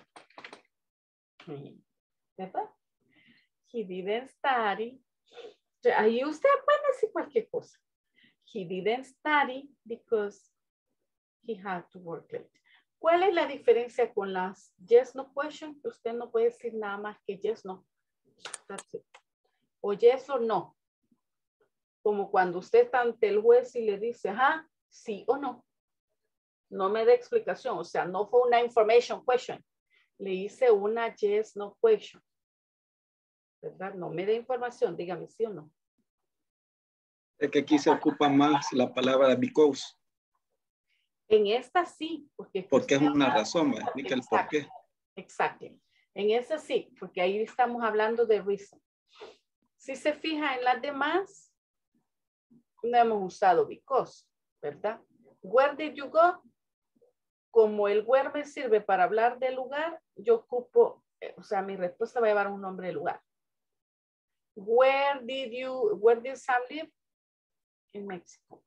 ¿Verdad? He didn't study. Ahí usted puede decir cualquier cosa. He didn't study because he had to work late. ¿Cuál es la diferencia con las yes, no question? Usted no puede decir nada más que yes, no. That's it. O yes o no. Como cuando usted está ante el juez y le dice, ajá, sí o no. No me dé explicación. O sea, no fue una information question. Le hice una yes, no question. ¿Verdad? No me dé información. Dígame sí o no. Es que aquí se ocupa más la palabra because. En esta sí. Porque es una razón, me explica el por qué. Exacto. En esa sí, porque ahí estamos hablando de reason. Si se fija en las demás, no hemos usado because, ¿verdad? Where did you go? Como el where me sirve para hablar del lugar, yo ocupo, o sea, mi respuesta va a llevar un nombre de lugar. Where did Sam live? En México.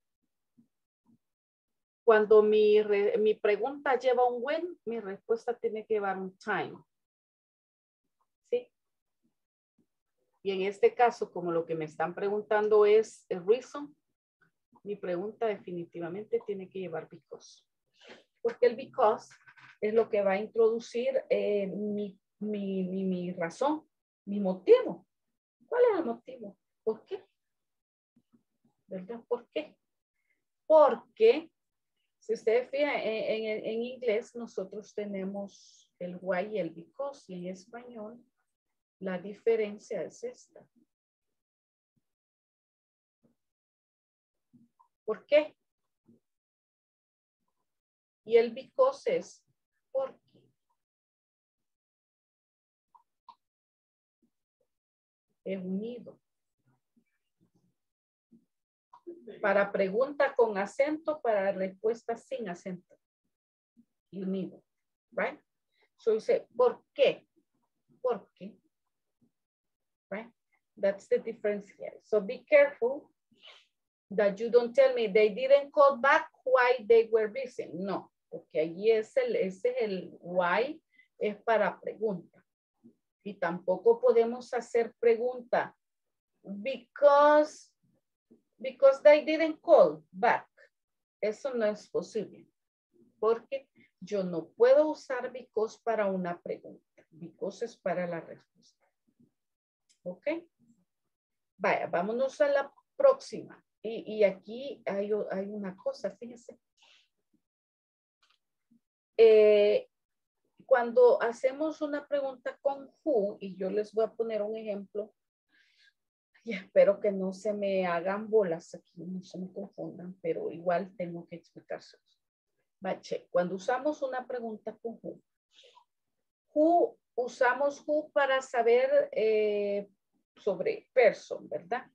Cuando mi pregunta lleva un when, mi respuesta tiene que llevar un time. ¿Sí? Y en este caso, como lo que me están preguntando es el reason, mi pregunta definitivamente tiene que llevar because. Porque el because es lo que va a introducir mi razón, mi motivo. ¿Cuál es el motivo? ¿Por qué? ¿Verdad? ¿Por qué? Porque, si ustedes fijan, en inglés nosotros tenemos el why y el because, y en español la diferencia es esta. ¿Por qué? Y el because es ¿por qué? Es unido. Para pregunta con acento, para respuesta sin acento. Y unido. Right? So dice, ¿por qué? ¿Por qué? Right? That's the difference here. So be careful that you don't tell me they didn't call back why they were busy. No, porque allí ese es el why, es para pregunta. Y tampoco podemos hacer pregunta because they didn't call back. Eso no es posible. Porque yo no puedo usar because para una pregunta. Because es para la respuesta. ¿Ok? Vaya, vámonos a la próxima. Y aquí hay una cosa, fíjense. Cuando hacemos una pregunta con who, y yo les voy a poner un ejemplo, y espero que no se me hagan bolas aquí, no se me confundan, pero igual tengo que explicárselos. Cuando usamos una pregunta con who, usamos who para saber sobre person, ¿verdad?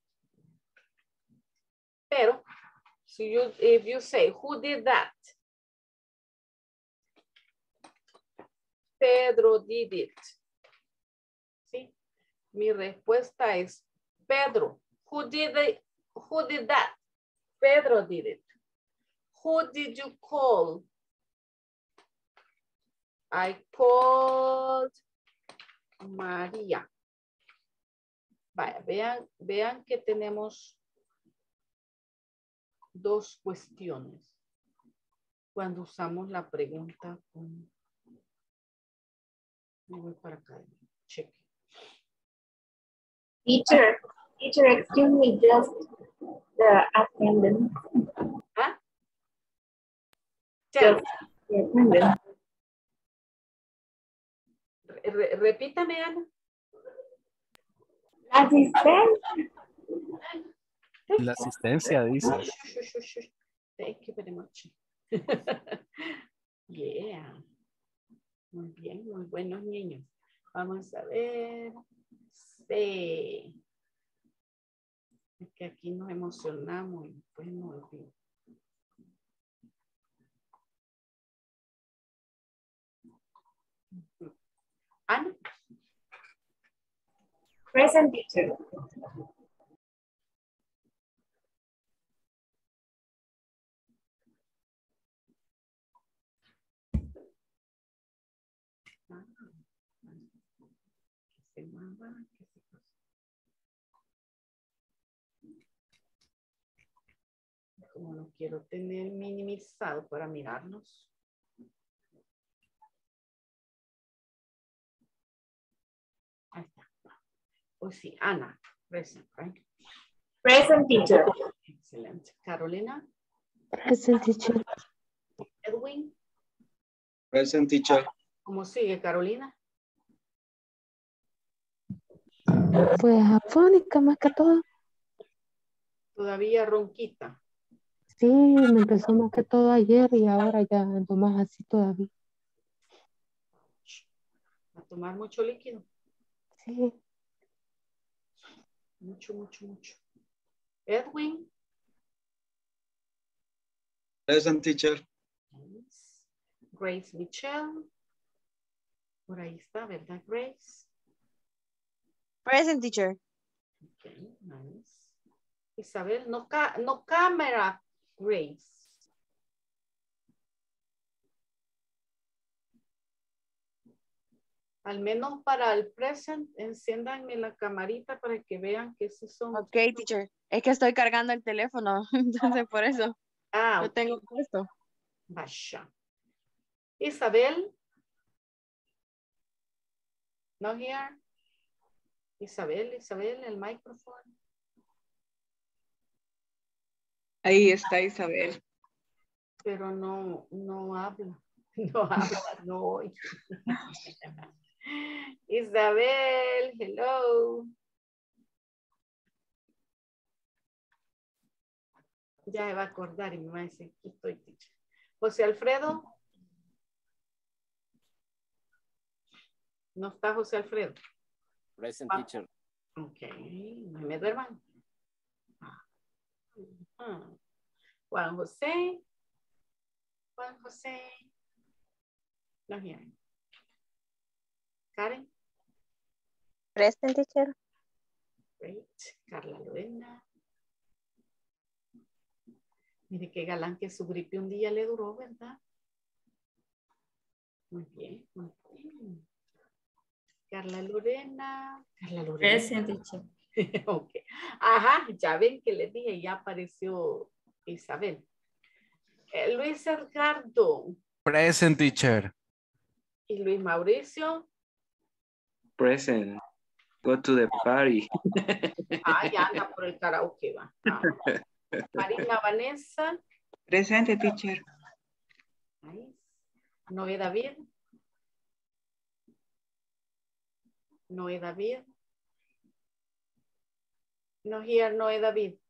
Pero, if you say, who did that? Pedro did it. ¿Sí? Mi respuesta es Pedro. Who did that? Pedro did it. Who did you call? I called María. Vaya, vean que tenemos dos cuestiones cuando usamos la pregunta con... Me voy para acá. Cheque. Teacher, excuse me, The attendance. ¿Ah? Just the attendance. Repítame, Ana. La asistencia. La asistencia dice. Thank you very much. Yeah. Muy bien, muy buenos niños. Vamos a ver. Sí. Es que aquí nos emocionamos y pues no olvido. Ana. Present teacher. Como lo quiero tener minimizado para mirarnos. Ahí está. Pues sí, Ana, present, right? Present teacher. Excelente. Carolina. Present teacher. Edwin. Present teacher. ¿Cómo sigue, Carolina? Pues afónica más que todo. Todavía ronquita. Sí, me empezó más que todo ayer y ahora ya ando más así todavía. A tomar mucho líquido. Sí. Mucho, mucho, mucho. Edwin. Present teacher. Grace Michelle. Por ahí está, ¿verdad, Grace? Present teacher. Okay, nice. Isabel, no cámara, Grace. Al menos para el present, enciéndanme la camarita para que vean que esos son. Ok, teacher. Es que estoy cargando el teléfono, entonces por eso Ah, lo tengo puesto. Vaya. Isabel. No here. Isabel, el micrófono. Ahí está Isabel. Pero no habla. No habla, no oye. Isabel, hello. Ya me va a acordar y me va a decir, aquí estoy, teacher. José Alfredo. No está José Alfredo. Present teacher. Ok, no me duerman. Juan José. Juan José. No here. Karen. Present teacher. Great. Carla Lorena. Mire qué galán que su gripe un día le duró, ¿verdad? Muy bien, muy bien. Carla Lorena. Present teacher. Ok. Ajá, ya ven que les dije, ya apareció Isabel. Luis Edgardo. Present teacher. Y Luis Mauricio. Present. Go to the party. Ah, ya anda por el karaoke, va. Ah. Marina Vanessa. Presente, teacher. Nice. Noé David. Noé David. No here, Noé David.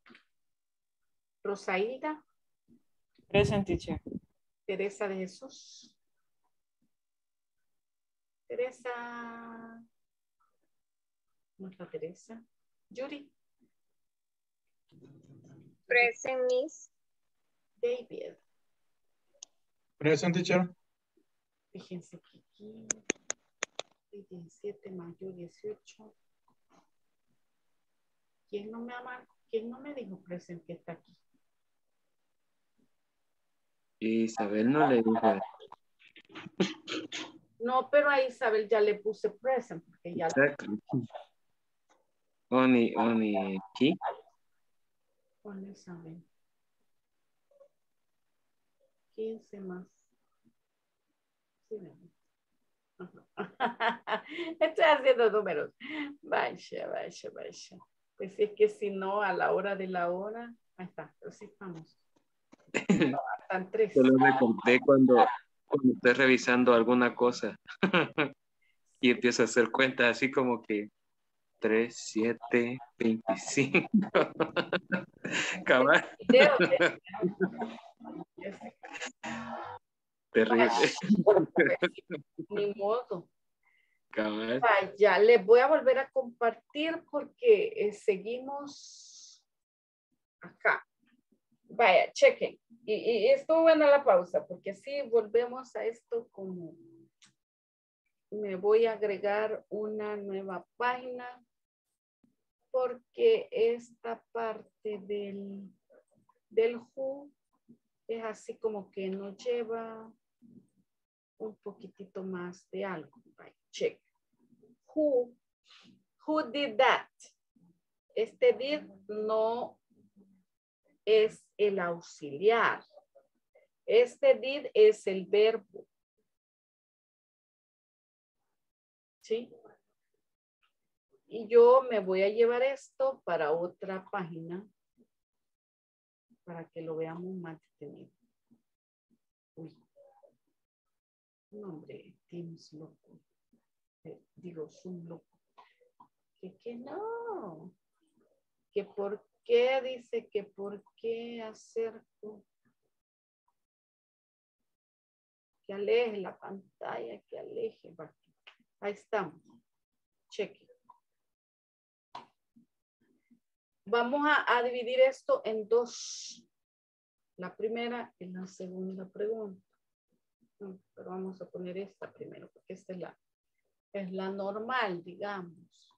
Rosailda. Present teacher. Teresa de Jesús. Teresa. ¿No está Teresa? Yuri. Present, Miss. David. Present teacher. Fíjense que aquí 17 más yo 18. ¿Quién no me dijo present que está aquí? Isabel no le dijo. No, pero a Isabel ya le puse present porque ya. Exactly. Only he. Con Isabel. 15 más. Sí, estoy haciendo números. Vaya. Pues es que si no, a la hora de la hora, ahí está, pero sí estamos. Están 3. Solo me conté cuando estoy revisando alguna cosa y empiezo a hacer cuentas así como que 3, 7, 25. Cabal. Terrible. Ni modo. Cabal. Vaya, les voy a volver a compartir porque seguimos acá. Vaya, chequen. Y estuvo buena la pausa porque así volvemos a esto como... Me voy a agregar una nueva página porque esta parte del who es así como que nos lleva un poquitito más de algo. Right, check. Who did that? Este did no es el auxiliar. Este did es el verbo. ¿Sí? Y yo me voy a llevar esto para otra página para que lo veamos más detenido. Uy. No, hombre, Teams loco. Digo, Zoom loco. Que no. Que por qué, dice que por qué acerco. Que aleje la pantalla, que aleje. Ahí estamos. Cheque. Vamos a dividir esto en 2. La primera y la segunda pregunta. Pero vamos a poner esta primero, porque esta es la normal, digamos.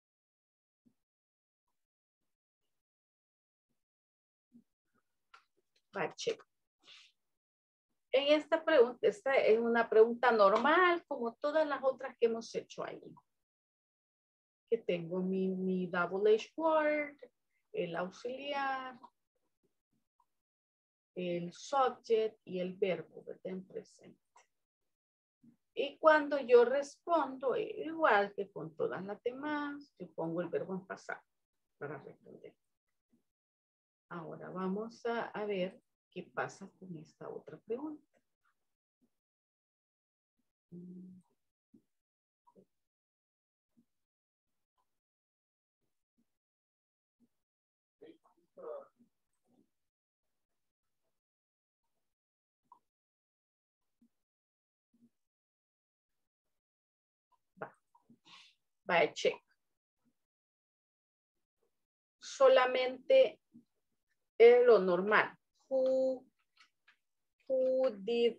Check. En esta pregunta, esta es una pregunta normal, como todas las otras que hemos hecho ahí. Que tengo mi double H word, el auxiliar, el subject y el verbo, ¿verdad? En presente. Y cuando yo respondo, igual que con todas las demás, yo pongo el verbo en pasado para responder. Ahora vamos a ver qué pasa con esta otra pregunta. Va, check. Solamente es lo normal. Who did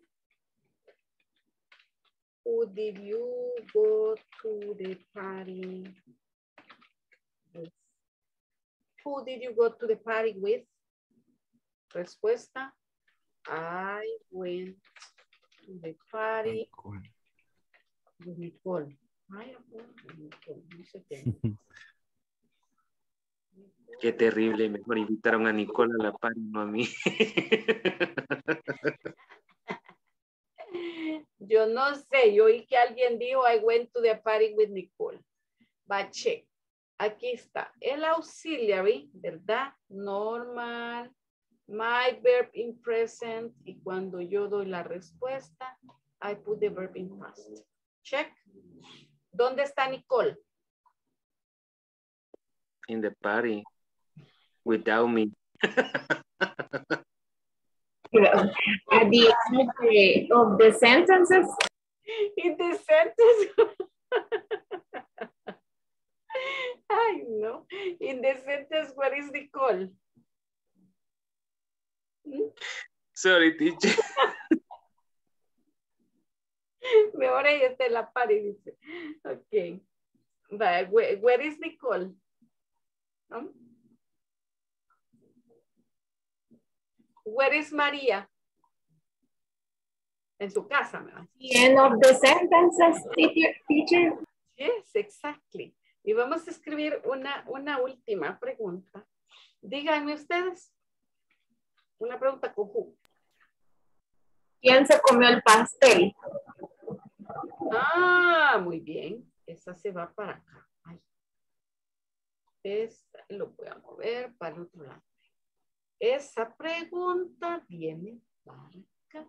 you go to the party with? Who did you go to the party with? Respuesta. I went to the party with Nicole. Qué terrible, mejor invitaron a Nicole a la party, no a mí. Yo no sé, yo oí que alguien dijo I went to the party with Nicole. Va, check. Aquí está. El auxiliary, ¿verdad? Normal. My verb in present. Y cuando yo doy la respuesta, I put the verb in past. Check. ¿Dónde está Nicole? In the party. Without me. At the end of the sentences. In the sentence. Ay, no. In the sentence, where is Nicole? Sorry, teacher. Mejor ella está en la party, dice. Ok. Vale, where is Nicole? ¿No? Where is María? En su casa, me va. The end of the sentences, teacher. Yes, exactly. Y vamos a escribir una última pregunta. Díganme ustedes. Una pregunta con who. ¿Quién se comió el pastel? Ah, muy bien. Esa se va para acá. Ay. Esta. Lo voy a mover para el otro lado. Esa pregunta viene para acá.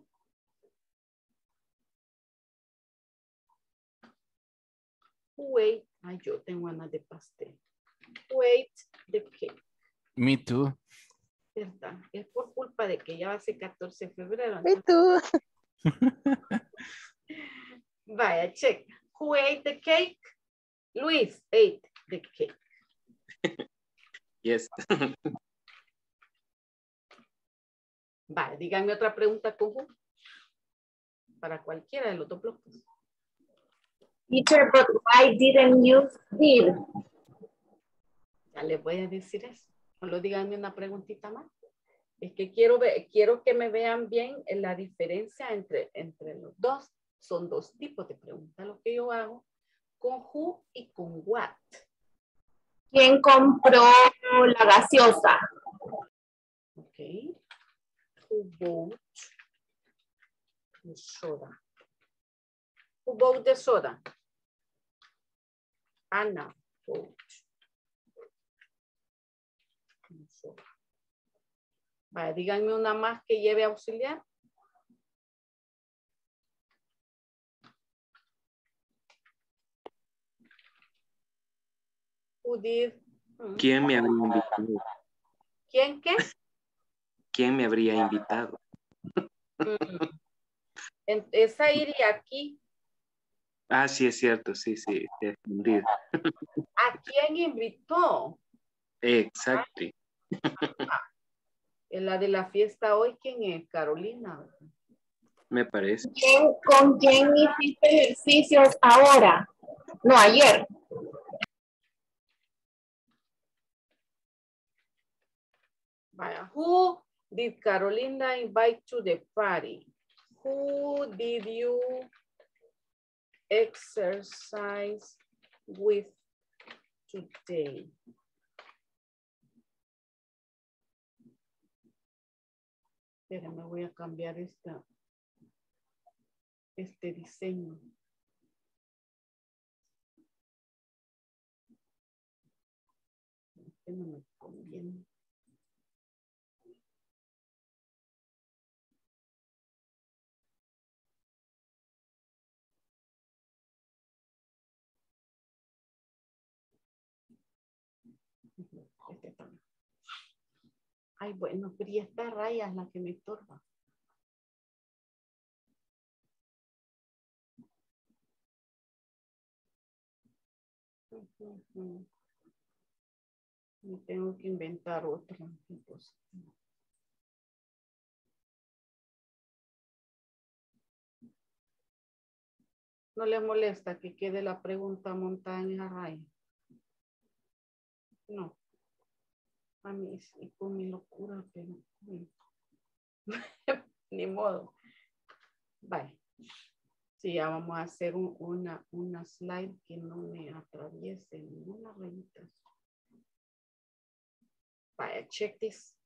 Wait, ay, yo tengo ganas de pastel. Wait the cake. Me too. ¿Verdad? Es por culpa de que ya va a ser 14 de febrero. Me too. Vaya, check. Who ate the cake? Luis ate the cake. Yes. Vale, díganme otra pregunta con who. Para cualquiera de los dos bloques. Teacher, but why didn't you did? Ya les voy a decir eso. Solo díganme una preguntita más. Es que quiero que me vean bien la diferencia entre los dos. Son dos tipos de preguntas lo que yo hago con who y con what. ¿Quién compró la gaseosa? Ok. Who bought the soda? Who bought the soda? Anna bought the soda. Vaya, díganme una más que lleve auxiliar. Who did? ¿Quién me habría invitado? ¿Quién qué? ¿Quién me habría invitado? Esa iría aquí. Ah, sí, es cierto, sí, entendido. ¿A quién invitó? Exacto. En la de la fiesta hoy, ¿quién es? Carolina. Me parece. ¿Con quién hiciste ejercicios ahora? No, ayer. Vaya, who did Carolina invite to the party? Who did you exercise with today? Espérenme, voy a cambiar este diseño. Este no me conviene. Este también. Ay, bueno, pero ya esta raya es la que me estorba. Y tengo que inventar otra. Entonces, ¿no les molesta que quede la pregunta montada en esa raya? No. A mí sí, con mi locura, pero ni modo. Vale. Sí, ya vamos a hacer una slide que no me atraviese ninguna rayita. Vaya, check this.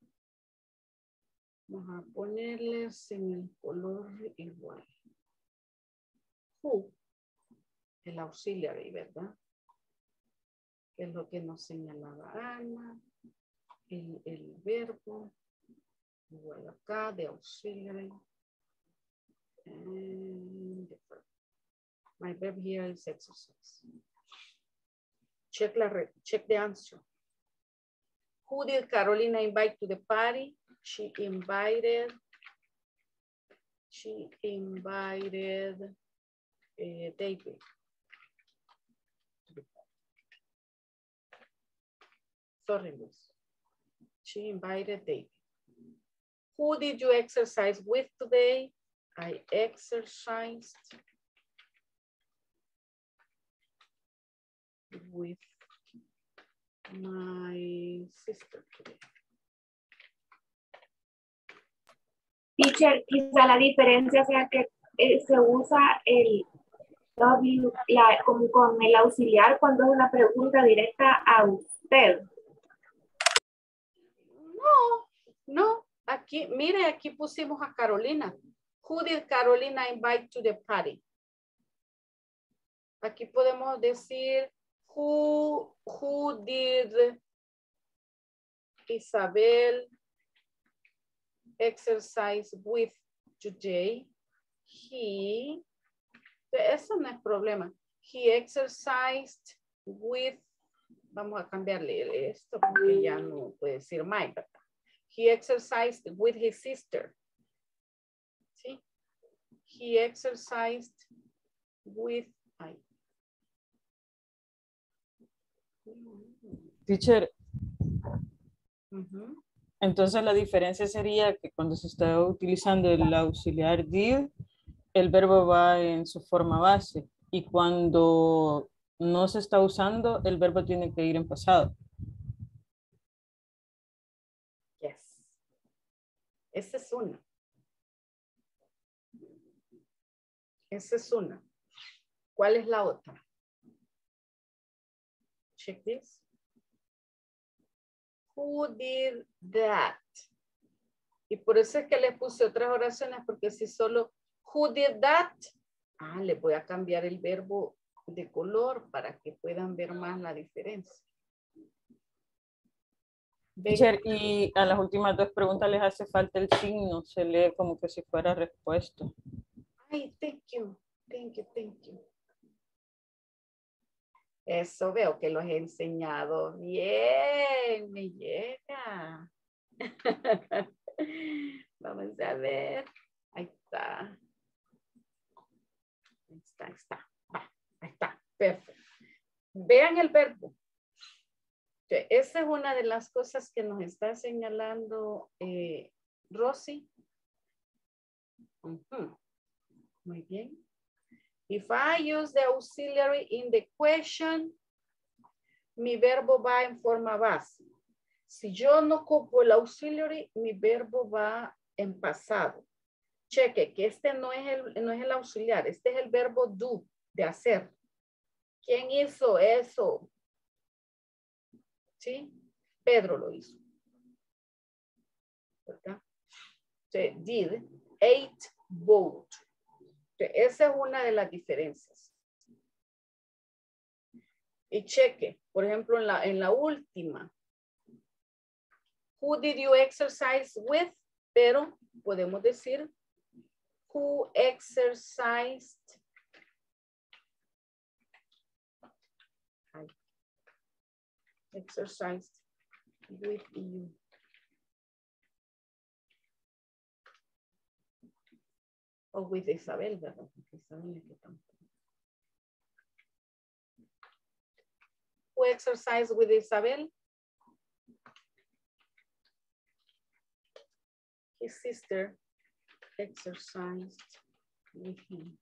Vamos a ponerles en el color igual. Who, el auxiliary, ¿verdad? Que es lo que nos señalaba Ana. El verbo. Igual acá, de auxiliary. And the verb. My verb here is exercise. Check the answer. Who did Carolina invite to the party? She invited David. Sorry, Luis. She invited David. Who did you exercise with today? I exercised with my sister today. Teacher, quizá la diferencia sea que se usa el W con el auxiliar cuando es una pregunta directa a usted. No. Aquí, mire, aquí pusimos a Carolina. Who did Carolina invite to the party? Aquí podemos decir who did Isabel exercise with today. Eso no es problema. He exercised with, vamos a cambiarle esto porque ya no puede decir my, ¿verdad? He exercised with his sister. ¿Sí? He exercised with, Teacher, Ujú. entonces la diferencia sería que cuando se está utilizando el auxiliar did, el verbo va en su forma base y cuando no se está usando, el verbo tiene que ir en pasado. Yes. Esa es una. Esa es una. ¿Cuál es la otra? Check this. Who did that? Y por eso es que le puse otras oraciones, porque si solo who did that, le voy a cambiar el verbo de color para que puedan ver más la diferencia. Teacher, y a las últimas dos preguntas les hace falta el signo, se lee como que si fuera respuesta. Ay, thank you, thank you, thank you. Eso veo que los he enseñado bien, me llega. Vamos a ver. Ahí está. Ahí está. Ahí está. Perfecto. Vean el verbo. Esa es una de las cosas que nos está señalando Rosy. Muy bien. If I use the auxiliary in the question, mi verbo va en forma base. Si yo no ocupo el auxiliary, mi verbo va en pasado. Cheque que este no es el auxiliar, este es el verbo do, de hacer. ¿Quién hizo eso? ¿Sí? Pedro lo hizo. ¿Verdad? Entonces, did, ate, both. Esa es una de las diferencias. Y cheque, por ejemplo, en la última. Who did you exercise with? Pero podemos decir who exercised with you. O with Isabel, ¿verdad? Porque Isabel es que tampoco. Who exercised with Isabel? His sister exercised with him.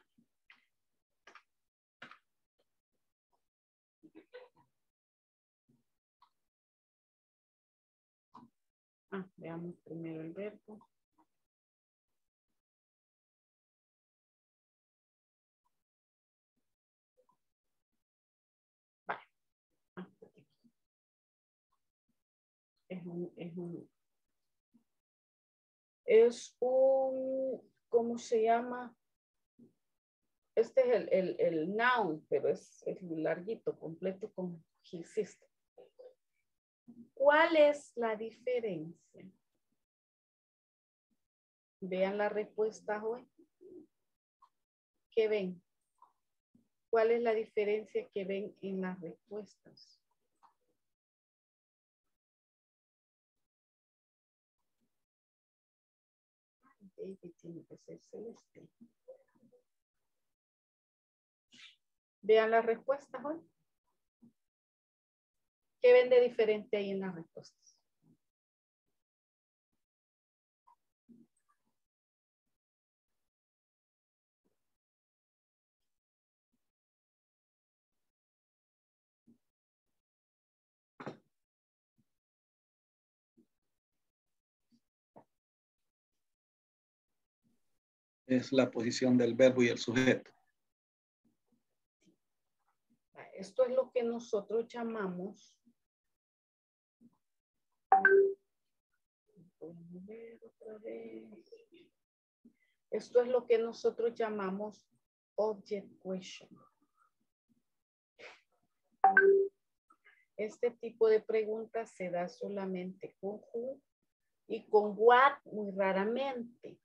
Veamos primero el verbo. Es un, ¿cómo se llama? Este es el noun, pero es larguito, completo con his sister. ¿Cuál es la diferencia? Vean la respuesta hoy. ¿Qué ven? ¿Cuál es la diferencia que ven en las respuestas? David tiene que ser celeste. Vean las respuestas hoy. ¿Qué ven de diferente ahí en las respuestas? Es la posición del verbo y el sujeto. Esto es lo que nosotros llamamos. Esto es lo que nosotros llamamos object question. Este tipo de preguntas se da solamente con who y con what muy raramente.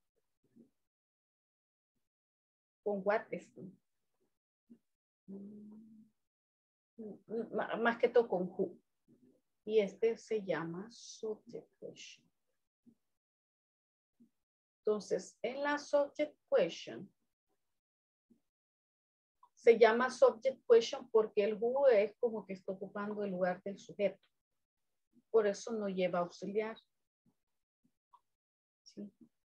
Con what es más que todo con who. Y este se llama subject question. Entonces, en la subject question, se llama subject question porque el who es como que está ocupando el lugar del sujeto. Por eso no lleva auxiliar. ¿Sí?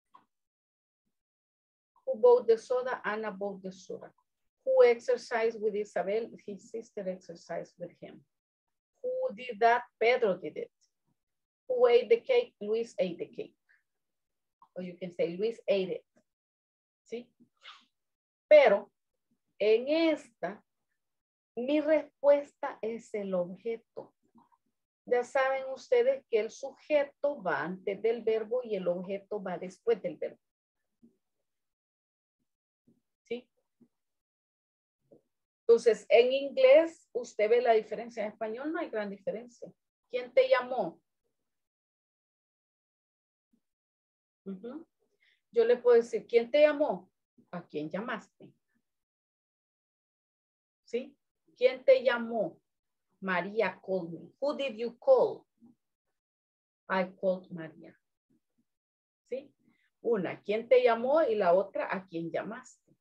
Who bought the soda? Anna bought the soda. Who exercised with Isabel? His sister exercised with him. Who did that? Pedro did it. Who ate the cake? Luis ate the cake. Or you can say Luis ate it. ¿Sí? Pero en esta, mi respuesta es el objeto. Ya saben ustedes que el sujeto va antes del verbo y el objeto va después del verbo. ¿Sí? Entonces, en inglés, usted ve la diferencia. En español no hay gran diferencia. ¿Quién te llamó? Yo le puedo decir, ¿quién te llamó? ¿A quién llamaste? ¿Sí? ¿Quién te llamó? María called me. Who did you call? I called María. ¿Sí? Una, ¿quién te llamó? Y la otra, ¿a quién llamaste?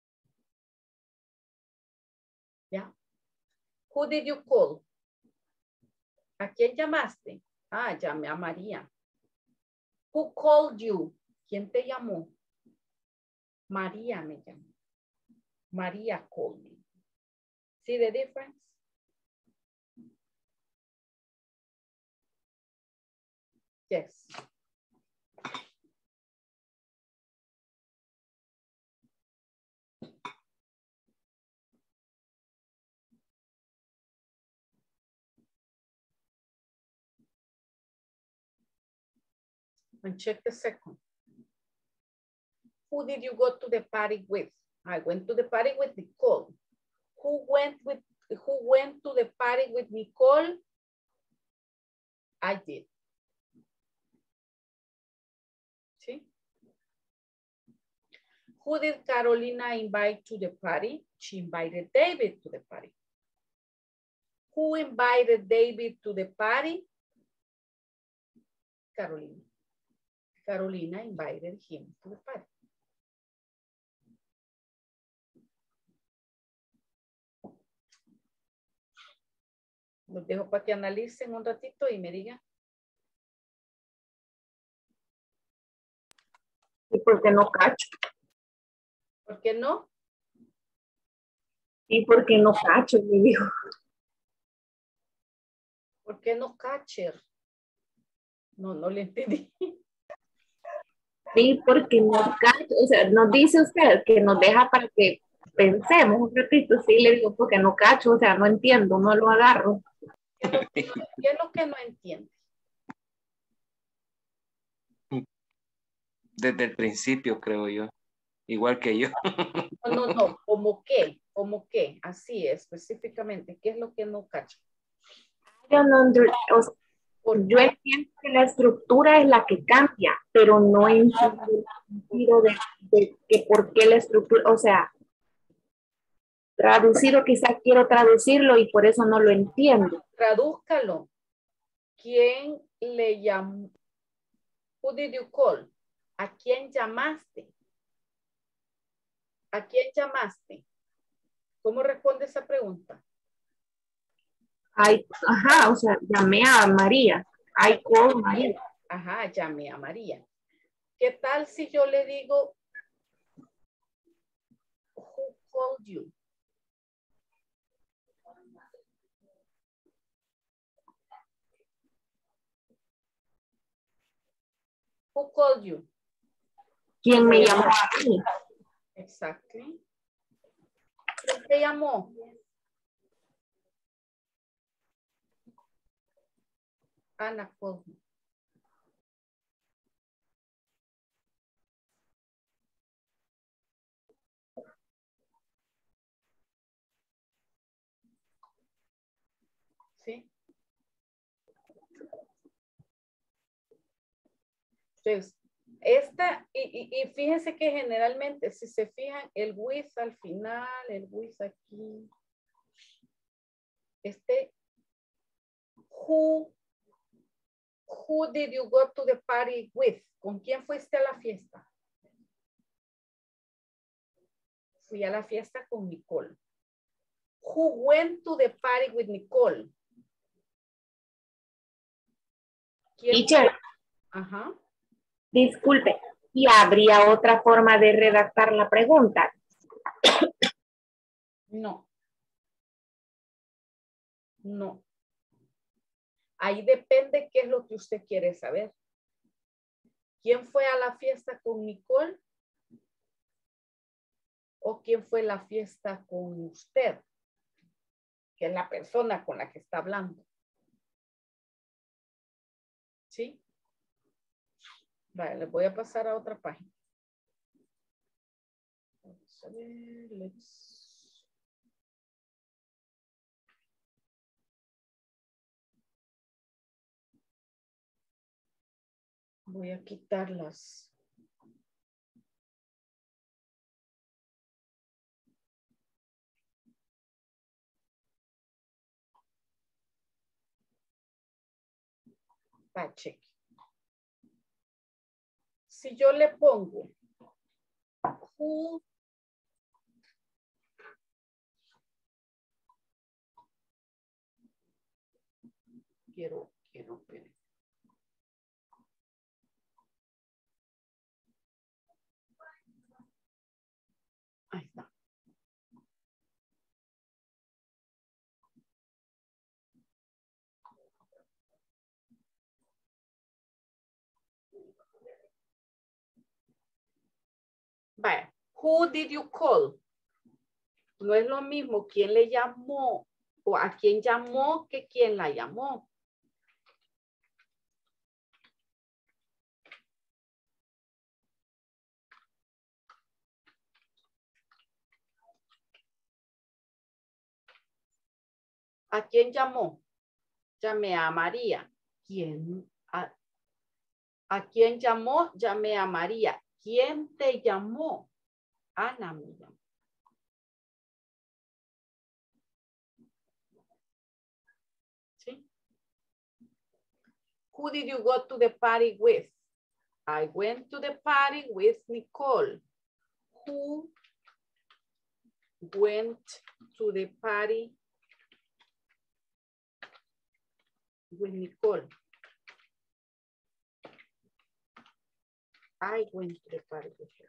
¿Ya? Who did you call? ¿A quién llamaste? Ah, llamé a María. Who called you? ¿Quién te llamó? María me llamó. María called me. See the difference? Yes. And check the second. Who did you go to the party with? I went to the party with Nicole. Who went to the party with Nicole? I did. ¿Sí? Who did Carolina invite to the party? She invited David to the party. Who invited David to the party? Carolina. Carolina invited him to the party. Los dejo para que analicen un ratito y me digan. ¿Y por qué no cacho? ¿Por qué no? ¿Y por qué no cacho? Me dijo. ¿Por qué no catcher? No le entendí. Sí, porque no cacho. O sea, nos dice usted que nos deja para que pensemos un ratito. Sí, le digo, porque no cacho. O sea, no entiendo, no lo agarro. ¿Qué es lo que no entiende? Desde el principio, creo yo. Igual que yo. No. ¿Cómo qué? ¿Cómo qué? Así específicamente. ¿Qué es lo que no cacho? Yo entiendo que la estructura es la que cambia, pero no entiendo el sentido de que por qué la estructura, o sea, traducido quizás quiero traducirlo y por eso no lo entiendo. Tradúzcalo. ¿Quién le llamó? Who did you call? ¿A quién llamaste? ¿A quién llamaste? ¿Cómo responde esa pregunta? Ajá, o sea, llamé a María. I called María. Ajá, llamé a María. ¿Qué tal si yo le digo, who called you? Who called you? ¿Quién me llamó a mí? Exactly. ¿Quién te llamó? Ana called me. ¿Sí? Entonces, y fíjense que generalmente, si se fijan, el with al final, el with aquí, who did you go to the party with? ¿Con quién fuiste a la fiesta? Fui a la fiesta con Nicole. Who went to the party with Nicole? Teacher. Ajá. Disculpe, ¿y habría otra forma de redactar la pregunta? No. No. Ahí depende qué es lo que usted quiere saber. ¿Quién fue a la fiesta con Nicole? ¿O quién fue a la fiesta con usted? Que es la persona con la que está hablando. ¿Sí? Vale, les voy a pasar a otra página. Vamos a ver, voy a quitarlas. Check. Si yo le pongo who quiero ver. Ahí está. Vaya, who did you call? No es lo mismo quién le llamó o a quién llamó que quién la llamó. ¿A quién llamó? Llamé a María. ¿Quién? ¿A quién llamó? Llamé a María. ¿Quién te llamó? Ana me llamó. ¿Sí? Who did you go to the party with? I went to the party with Nicole. Who went to the party with Nicole? I went to the party with her.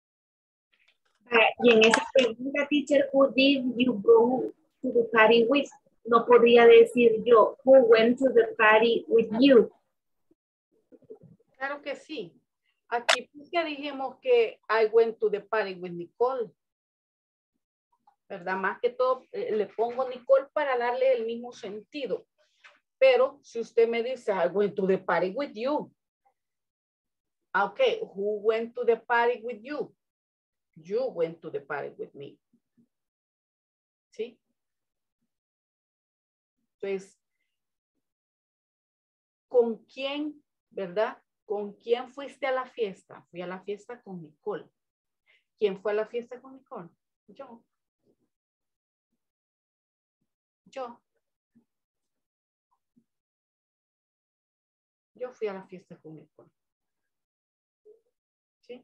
Y en esa pregunta, teacher, who did you go to the party with? No podría decir yo, who went to the party with you? Claro que sí. Aquí ya dijimos que I went to the party with Nicole. ¿Verdad? Más que todo le pongo Nicole para darle el mismo sentido. Pero si usted me dice I went to the party with you. Okay, who went to the party with you? You went to the party with me. ¿Sí? Entonces, ¿con quién, verdad? ¿Con quién fuiste a la fiesta? Fui a la fiesta con Nicole. ¿Quién fue a la fiesta con Nicole? Yo. Yo fui a la fiesta con Nicole. ¿Sí?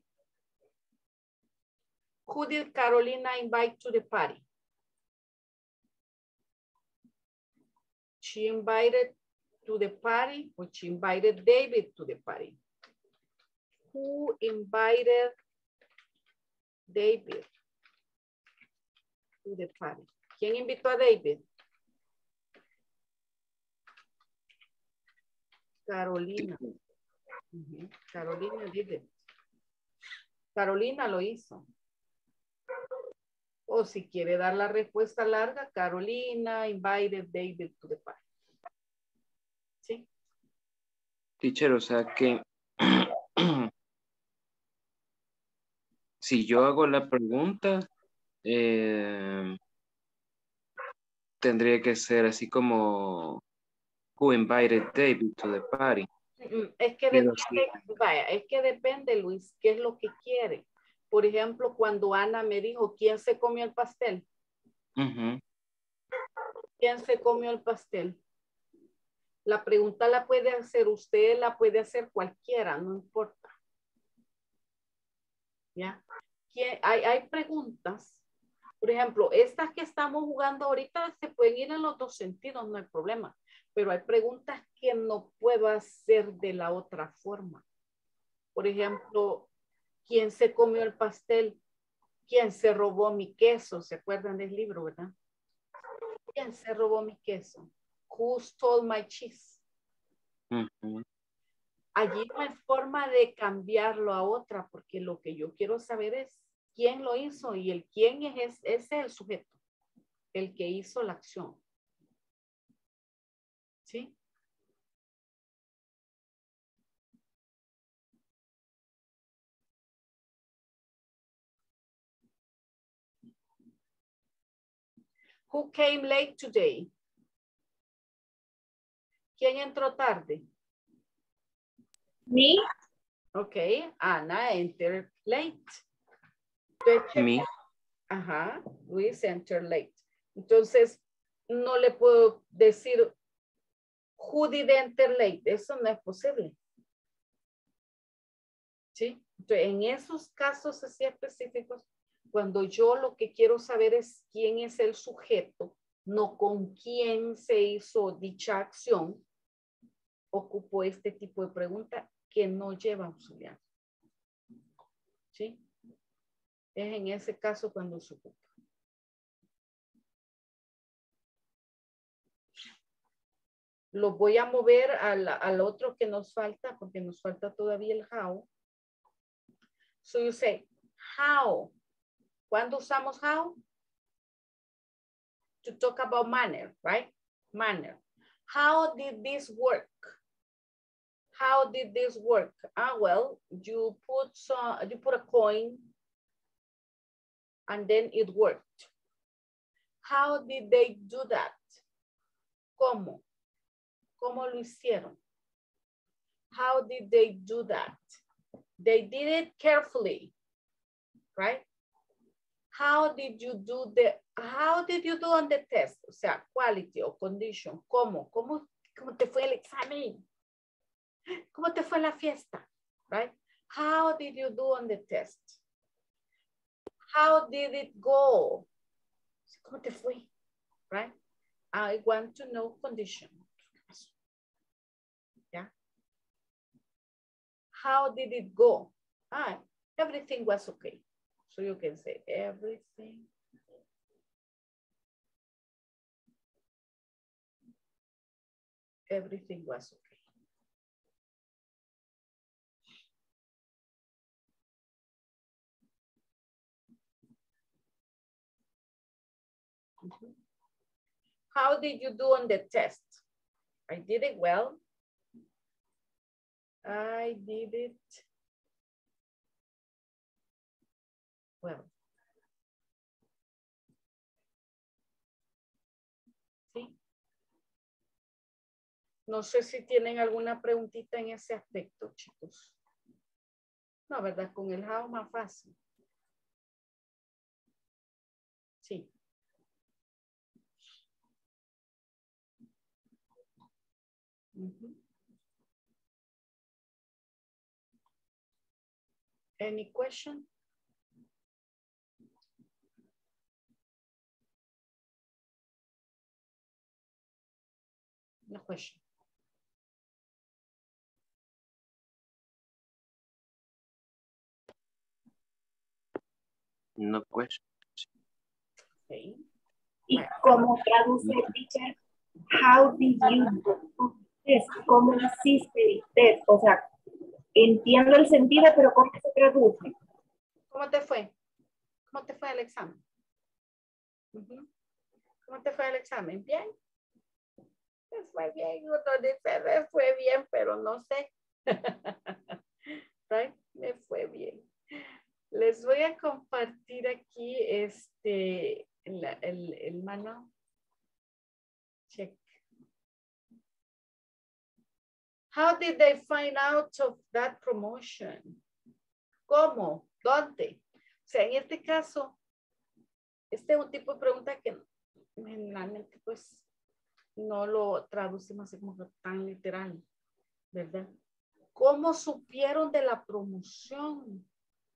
Who did Carolina invite to the party? She invited to the party, or she invited David to the party. Who invited David to the party? ¿Quién invitó a David? Carolina. Carolina did it. Carolina lo hizo. O si quiere dar la respuesta larga, Carolina invited David to the party. ¿Sí? Teacher, o sea que si yo hago la pregunta, tendría que ser así como who invited David to the party. Es que Pero depende, vaya, es que depende, Luis, qué es lo que quiere. Por ejemplo, cuando Ana me dijo, ¿quién se comió el pastel? Ujú. ¿Quién se comió el pastel? La pregunta la puede hacer usted, la puede hacer cualquiera, no importa. ¿Ya? Hay preguntas, por ejemplo, estas que estamos jugando ahorita se pueden ir en los dos sentidos, no hay problema. Pero hay preguntas que no puedo hacer de la otra forma. Por ejemplo, ¿quién se comió el pastel? ¿Quién se robó mi queso? ¿Se acuerdan del libro, verdad? ¿Quién se robó mi queso? Who stole my cheese? Ujú. Allí no hay forma de cambiarlo a otra, porque lo que yo quiero saber es quién lo hizo y el quién es ese es el sujeto, el que hizo la acción. ¿Sí? Who came late today? ¿Quién entró tarde? Me. Okay, Ana entered late. Me. Ajá, Luis entered late. Entonces, no le puedo decir who did enter late. Eso no es posible. ¿Sí? Entonces, en esos casos así específicos, cuando yo lo que quiero saber es quién es el sujeto, no con quién se hizo dicha acción, ocupo este tipo de pregunta que no lleva auxiliar. ¿Sí? Es en ese caso cuando se ocupa. Lo voy a mover al otro que nos falta, porque nos falta todavía el how. So you say, how. ¿Cuándo usamos how? To talk about manner, right? Manner. How did this work? How did this work? Well, you put a coin and then it worked. How did they do that? ¿Cómo? ¿Cómo lo hicieron? How did they do that? They did it carefully, right? How did you do on the test? O sea, quality o condition. ¿Cómo? ¿Cómo te fue el examen? ¿Cómo te fue la fiesta? Right? How did you do on the test? How did it go? ¿Cómo te fue? Right? I want to know condition. Yeah. How did it go? Everything was okay. So you can say everything. Everything was okay. How did you do on the test? I did it well. I did it well. ¿Sí? No sé si tienen alguna preguntita en ese aspecto, chicos. No, ¿verdad? Con el how más fácil. Sí. Any question? No question. No question. Okay. ¿Y cómo traduce, teacher? How did you do this? ¿Cómo hiciste this? O sea, entiendo el sentido, pero ¿cómo se traduce? ¿Cómo te fue? ¿Cómo te fue el examen? ¿Cómo te fue el examen? ¿Bien? Me fue bien. Uno dice, me fue bien, pero no sé. Right? Me fue bien. Les voy a compartir aquí el manual. Check. How did they find out of that promotion? ¿Cómo? ¿Dónde? O sea, en este caso, este es un tipo de pregunta que generalmente pues no lo traducimos así como tan literal, ¿verdad? ¿Cómo supieron de la promoción?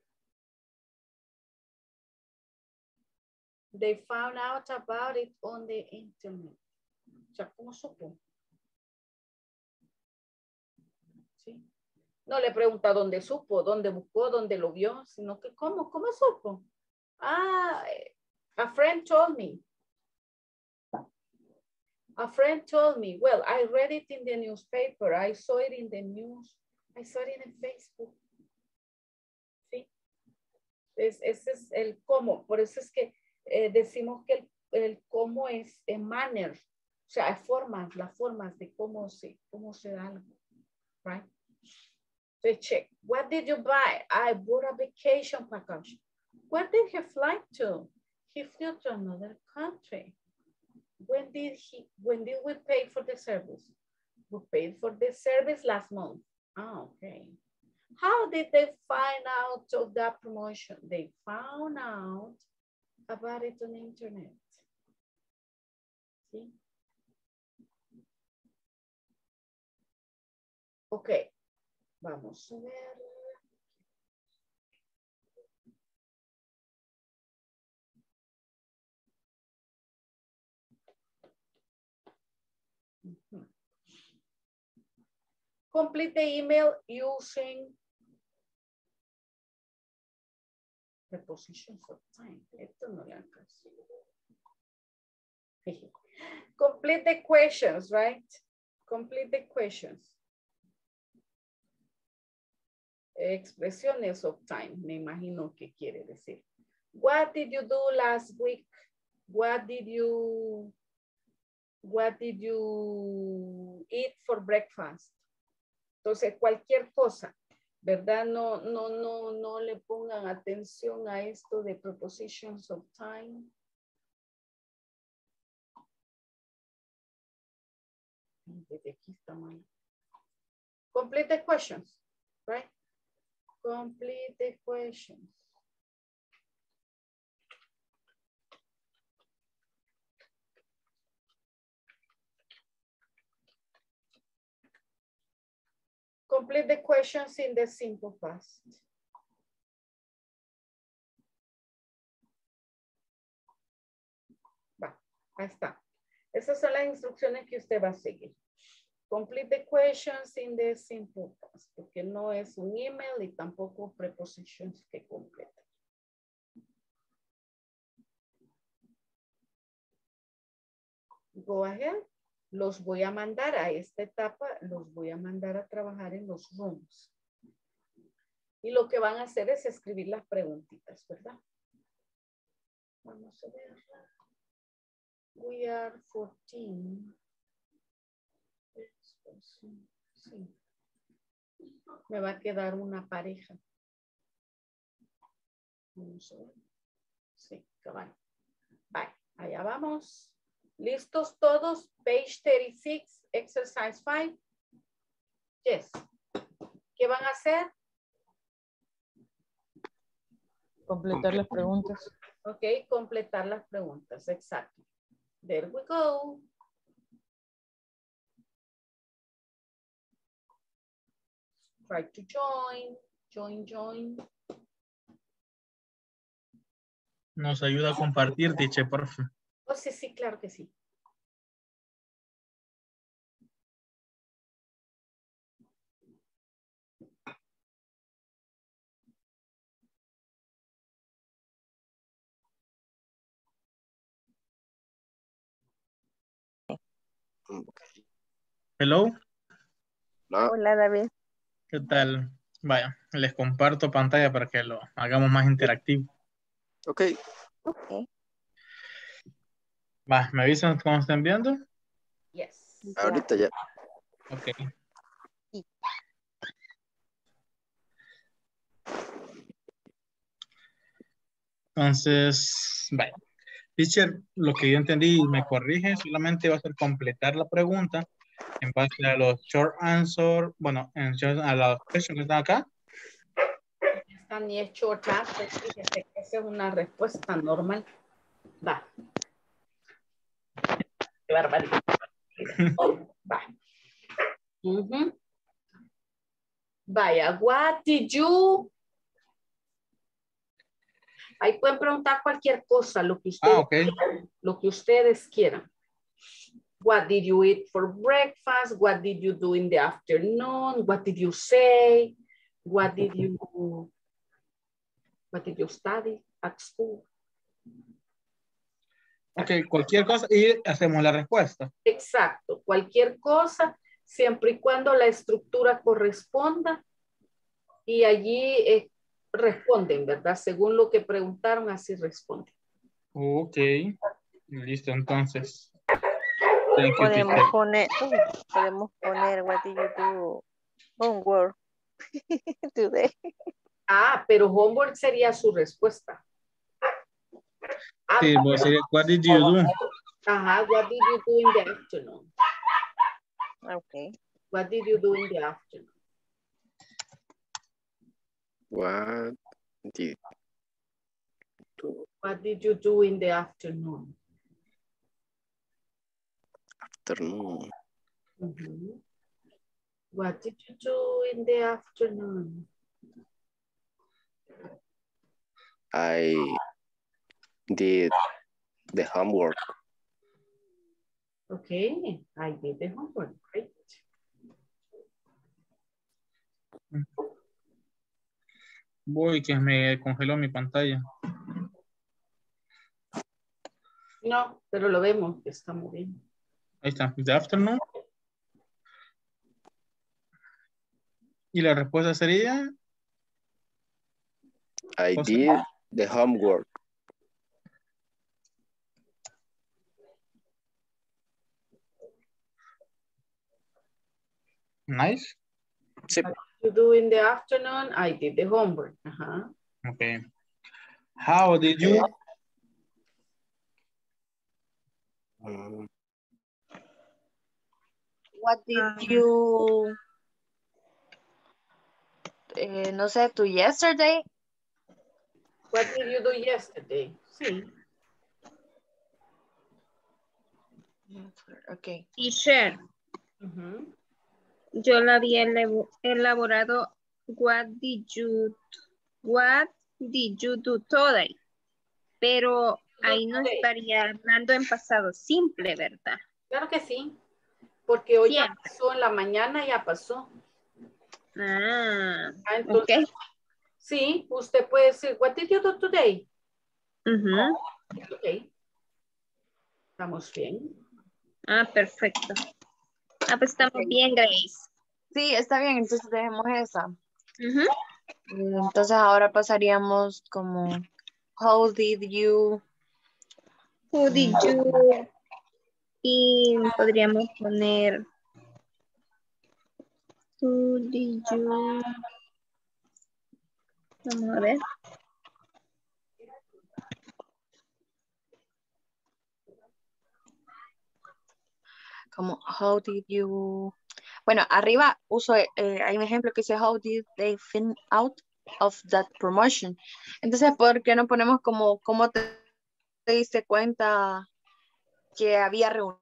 They found out about it on the internet. O sea, ¿cómo supo? ¿Sí? No le pregunta dónde supo, dónde buscó, dónde lo vio, sino que ¿cómo supo? Ah, a friend told me. A friend told me, well, I read it in the newspaper. I saw it in the news. I saw it in Facebook. ¿Sí? Ese es el cómo. Por eso es que decimos que el cómo es manner. O sea, hay formas, las formas de cómo se da algo. Right? So check. What did you buy? I bought a vacation package. Where did he fly to? He flew to another country. When did we pay for the service? We paid for the service last month. Oh, okay. How did they find out of that promotion? They found out about it on the internet. ¿Sí? Ok, vamos a ver. Complete the email using prepositions of time. Esto no le alcanza. Complete the questions, right? Complete the questions. Expresiones of time, me imagino que quiere decir. What did you do last week? What did you eat for breakfast? Entonces, cualquier cosa, ¿verdad? No le pongan atención a esto de prepositions of time. Desde aquí está mal. Complete the questions, right? Complete the questions. Complete the questions in the simple past. Va, ahí está. Esas son las instrucciones que usted va a seguir. Complete the questions in the simple past, porque no es un email y tampoco prepositions que completa. Go ahead. Los voy a mandar a esta etapa, los voy a mandar a trabajar en los rooms. Y lo que van a hacer es escribir las preguntitas, ¿verdad? Vamos a ver. We are 14. Sí. Me va a quedar una pareja. Vamos a ver. Sí, cabal. Bye. Allá vamos. ¿Listos todos? Page 36, exercise 5. Yes. ¿Qué van a hacer? Completar las preguntas. Ok, completar las preguntas. Exacto. There we go. Try to join. Join. Nos ayuda a compartir, teacher, por favor. Oh, sí, claro que sí. Hello. Hola, David. ¿Qué tal? Vaya, les comparto pantalla para que lo hagamos más interactivo. Ok. Va, ¿me avisan cómo están viendo? Yes. Ahorita ya. Ok. Entonces, vaya. Teacher, lo que yo entendí y me corrige, solamente va a ser completar la pregunta, en base a los short answer, bueno, a las questions que están acá. Esta ni es short answer, fíjese que esa es una respuesta normal. Va. Qué barbaridad. Va. Vaya, what did you... Ahí pueden preguntar cualquier cosa, lo que ustedes, lo que ustedes quieran. What did you eat for breakfast? What did you do in the afternoon? What did you say? What did you study at school? Ok, cualquier cosa y hacemos la respuesta. Exacto, cualquier cosa, siempre y cuando la estructura corresponda y allí responden, ¿verdad? Según lo que preguntaron, así responden. Ok, listo, entonces. Podemos poner, what did you do homework today? Ah, pero homework sería su respuesta. Sí, vos sería, what did you do? Ajá, what did you do in the afternoon? Okay. What did you do in the afternoon? What did you do in the afternoon? Afternoon. What did you do in the afternoon? I did the homework. Okay, I did the homework. Great. Voy, que me congeló mi pantalla. No, pero lo vemos que está moviendo. Ahí está, the afternoon. Y la respuesta sería... I did the homework. Nice. Sí. What you do in the afternoon? I did the homework. Okay. How did you? What did you, no sé, do yesterday? What did you do yesterday? Sí. Okay. Teacher. Yo la había elaborado what did you do today? Pero ahí no estaría hablando en pasado simple, ¿verdad? Claro que sí. Porque hoy ya pasó, en la mañana ya pasó. Ok. Entonces, sí, usted puede decir, what did you do today? Ok. Estamos bien. Perfecto. Pues estamos bien, Grace. Sí, está bien, entonces dejemos esa. Entonces ahora pasaríamos como, who did you? Y podríamos poner, who did you? Vamos a ver. Como, how did you... Bueno, arriba uso, hay un ejemplo que dice, how did they find out of that promotion? Entonces, ¿por qué no ponemos como, cómo te diste cuenta que había reunión?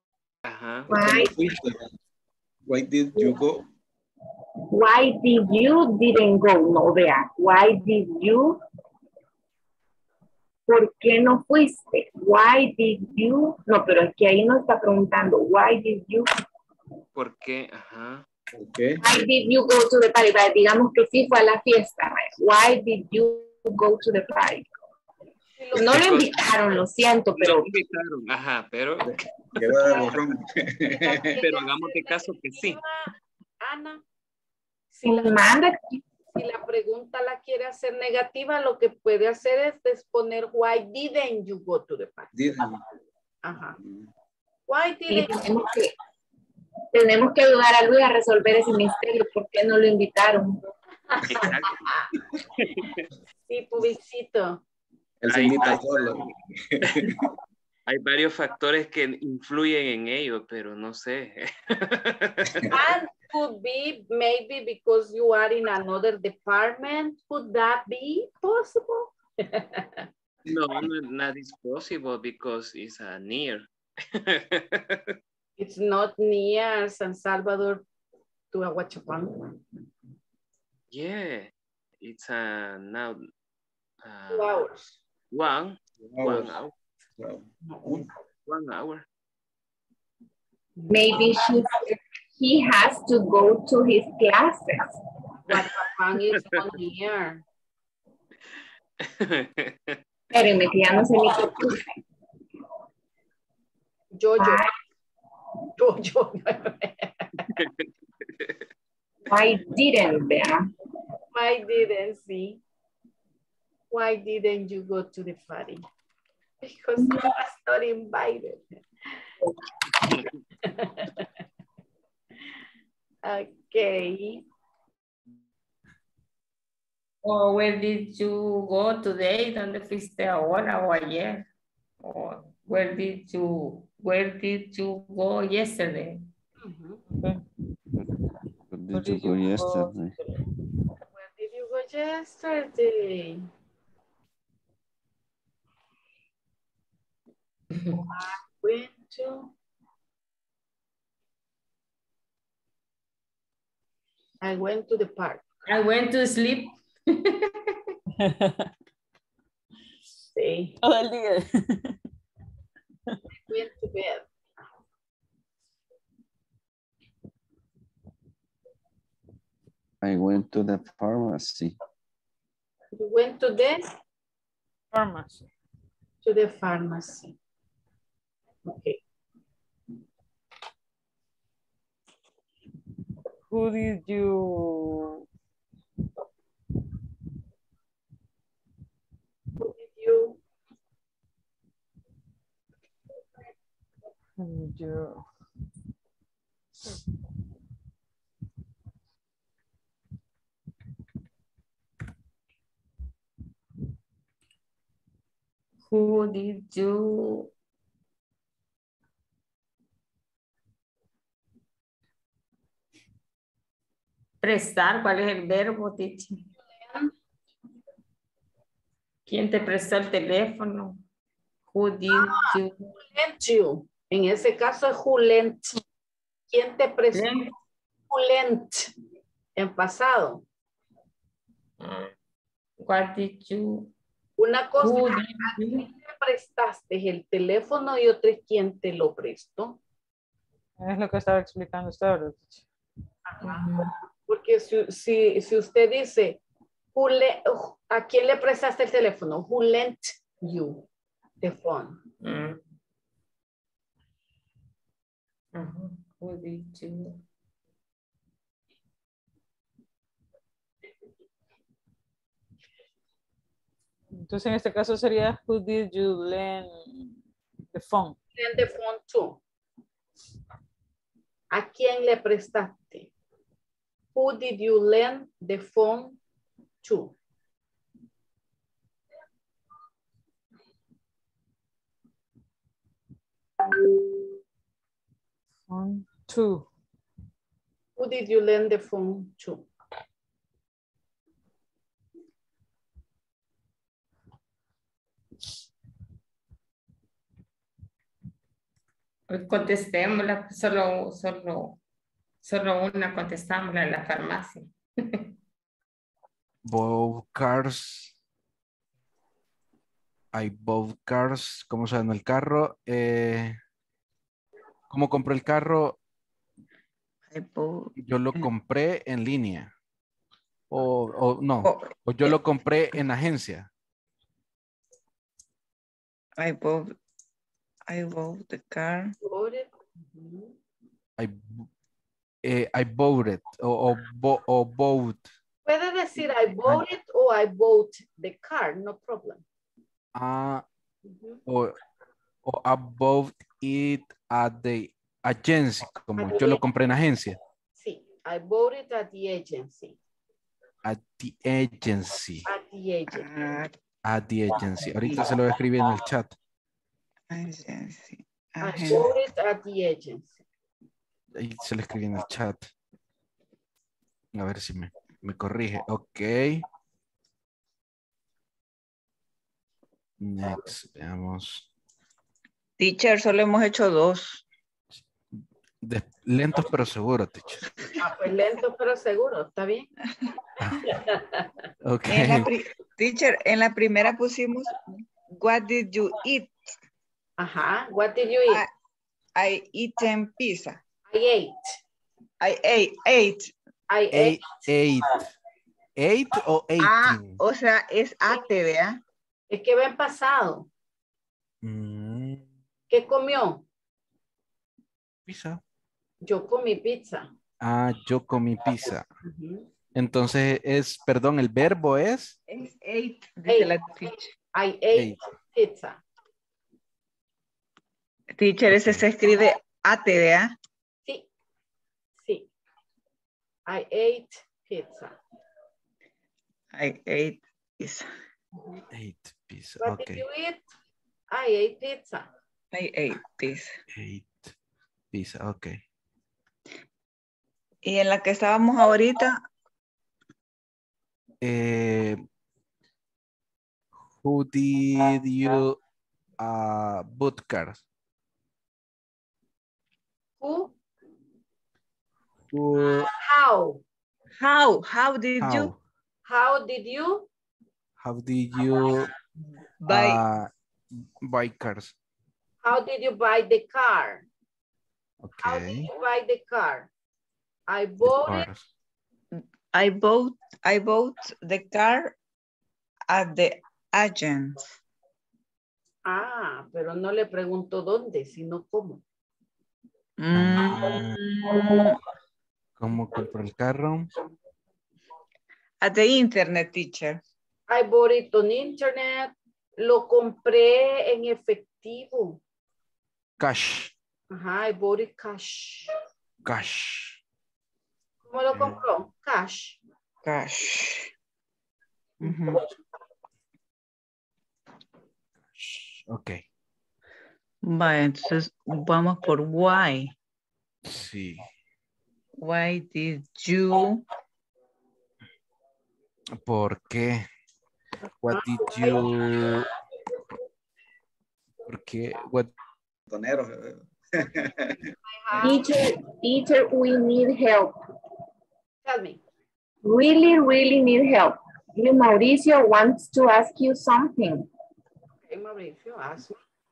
Why did you go? Why did you didn't go? No, vea. Why did you? ¿Por qué no fuiste? Why did you? No, pero es que ahí no está preguntando. Why did you? ¿Por qué? Ajá. Okay. Why did you go to the party? Digamos que sí fue a la fiesta. Why did you go to the party? No lo invitaron, lo siento, pero... Lo invitaron, ajá, pero... Pero hagamos de caso que sí. Ana, si la pregunta la quiere hacer negativa, lo que puede hacer es poner why didn't you go to the party? Ajá. Why didn't you? Tenemos que ayudar a Luis a resolver ese misterio. ¿Por qué no lo invitaron? Sí, pobrecito. Él se invita solo. Hay varios factores que influyen en ello, pero no sé. And could be maybe because you are in another department. Could that be possible? No, not is possible because it's near. It's not near San Salvador to Ahuachapán. Yeah, it's now 2 hours. one Hours. hour. Wow. 1 hour. Maybe he has to go to his classes. Ahuachapán is not near. Espérenme que ya no sé ni qué puse. Jojo. Why didn't there? Why didn't see? Why didn't you go to the party? Because you was not invited. Okay. Or where did you go today? ¿Dónde fuiste ahora o ayer? Or where did you go yesterday? Where did you go yesterday? Where did you go yesterday? I went to the park. I went to sleep. Sí. Todo el día. Went to bed. I went to the pharmacy. You went to the Pharmacy. To the pharmacy. Okay. Who did you Who did you prestar? ¿Cuál es el verbo, teacher? ¿Quién te prestó el teléfono? Who did you? Who lent you? En ese caso es who lent. ¿Quién te prestó? Who lent. En pasado. What did you? Una cosa Who es did a quién te prestaste el teléfono y otra es quién te lo prestó. Es lo que estaba explicando usted ahora. Porque si usted dice, ¿a quién le prestaste el teléfono? Who lent you the phone? Who did you? Entonces en este caso sería who did you lend the phone? Lend the phone to. ¿A quién le prestaste? Who did you lend the phone to? Phone to. Who did you lend the phone to? Contestémosla, solo una contestámosla en la farmacia. Both cars. I bought cars. ¿Cómo se llama el carro? ¿Cómo compré el carro? Yo lo compré en línea. O no. O yo lo compré en agencia. I bought the car. I bought it. O bought. Puede decir I bought it o I bought the car, no problem. O I bought it at the agency, como yo lo compré en agencia. Sí, I bought it at the agency. At the agency. At the agency. At the agency. Ahorita se lo voy a escribir en el chat. Agency. I bought it at the agency. Ahí se le escribí en el chat. A ver si me corrige. Ok. Next, veamos. Teacher, solo hemos hecho 2. Lentos pero seguros, teacher. Pues lento pero seguro, ¿está bien? Ok. Teacher, en la primera pusimos, what did you eat? Ajá, what did you eat? I eaten pizza. I ate. I ate. I ate. Ate o 18. Ah, o sea, es ate, ¿vea? Es que va en pasado. ¿Qué comió? Pizza. Yo comí pizza. Ah, yo comí pizza. Entonces perdón, el verbo es. Es ate, dice la teacher. I ate pizza. Teacher, ese se escribe ate, ¿vea? Sí. Sí. I ate pizza. I ate pizza. Ate pizza. What did you eat? I ate pizza. I ate pizza. Ate pizza, ok. Y en la que estábamos ahorita. Who did you boot cars? Who? How? How did you? How did you? How did you buy cars? How did you buy the car? Okay. How did you buy the car? I bought it. I bought the car at the agent. Ah, pero no le pregunto dónde, sino cómo. ¿Cómo compró el carro? At the internet, teacher. I bought it on internet. Lo compré en efectivo. Cash. Ajá, I bought it cash. Cash. ¿Cómo lo compró? Cash. Cash. Ok. Vale, entonces vamos por why. Sí. Why did you? ¿Por qué? What did you? ¿Por qué? What? Teacher, we need help. Tell me. Really need help. Mauricio wants to ask you something. Okay, Mauricio, ask me.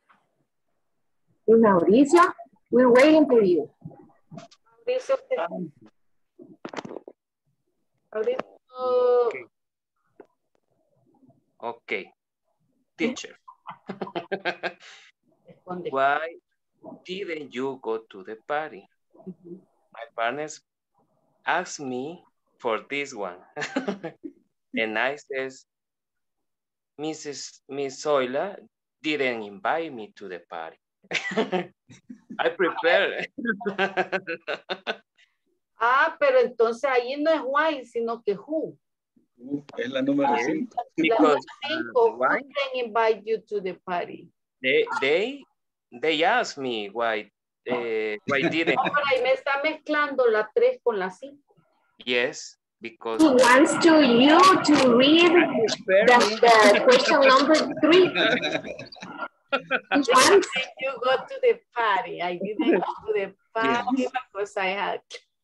Mauricio, we're waiting for you. Mauricio, Okay. Teacher. Why didn't you go to the party? My parents asked me for this one. And I says, Miss Zoila didn't invite me to the party. I prepared. Pero entonces ahí no es why, sino que who. Es la número 5. Because who didn't invite you to the party? They asked me why didn't. Por ahí me está mezclando la 3 con la 5. Yes, because he wants you to read the question number 3. Once you go to the party, I didn't go to the party because I had.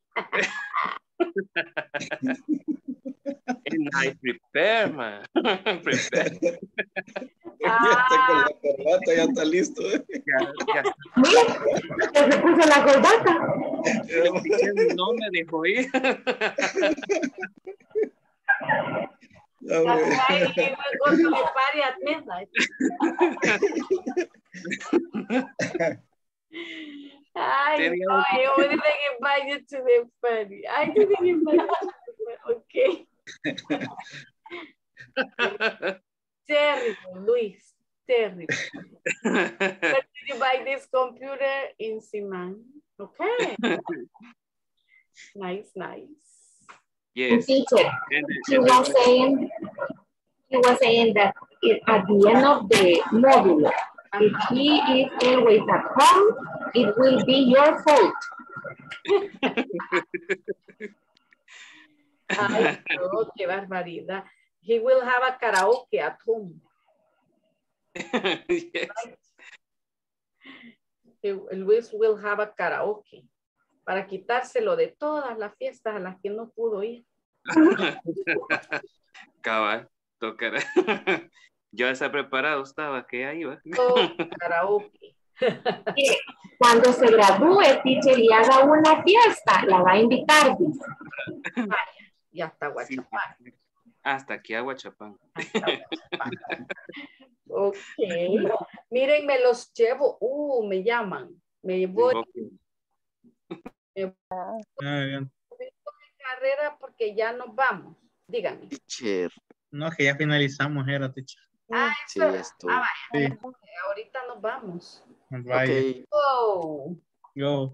And I prepare, man. Prepare. Ya está con la corbata, ya está listo. Ya se puso la corbata. No me dejó ir. That's why he will go to the party at midnight. Ay, no, I didn't invite you to the party. I didn't invite you. Okay. Terrible, Luis. Terrible. Where did you buy this computer? In Siman. Okay. Nice. Yes. Teacher, he was saying that at the end of the module, If he is always at home, it will be your fault. Ay, no, qué barbaridad. He will have a karaoke at home. Yes. Luis will have a karaoke. Para quitárselo de todas las fiestas a las que no pudo ir. Cabal, tocará. Yo ya preparado estaba, que ahí iba. Karaoke. Cuando se gradúe, teacher, y haga una fiesta, la va a invitar. Dice. Vaya, y hasta Guachapán. Sí. Hasta aquí a Guachapán. Ok. Miren, me los llevo. Me llaman. Me voy. Okay. Me voy en carrera porque ya nos vamos. Díganme. Teacher. No, que ya finalizamos, era, teacher. Sí, Eso. esto. Vaya. Sí. Ahorita nos vamos. Vaya. Okay. Go. Go.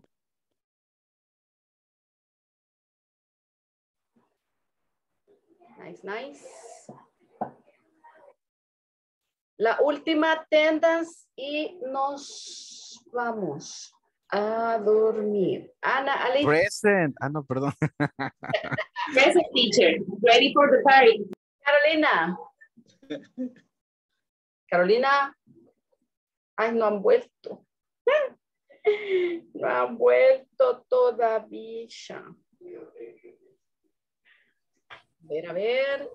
Nice, nice. La última attendance y nos vamos a dormir. Ana, Ali. Present. Ah, no, perdón. Present, teacher. Ready for the party. Carolina. Carolina. Ay, no han vuelto. No han vuelto todavía. A ver.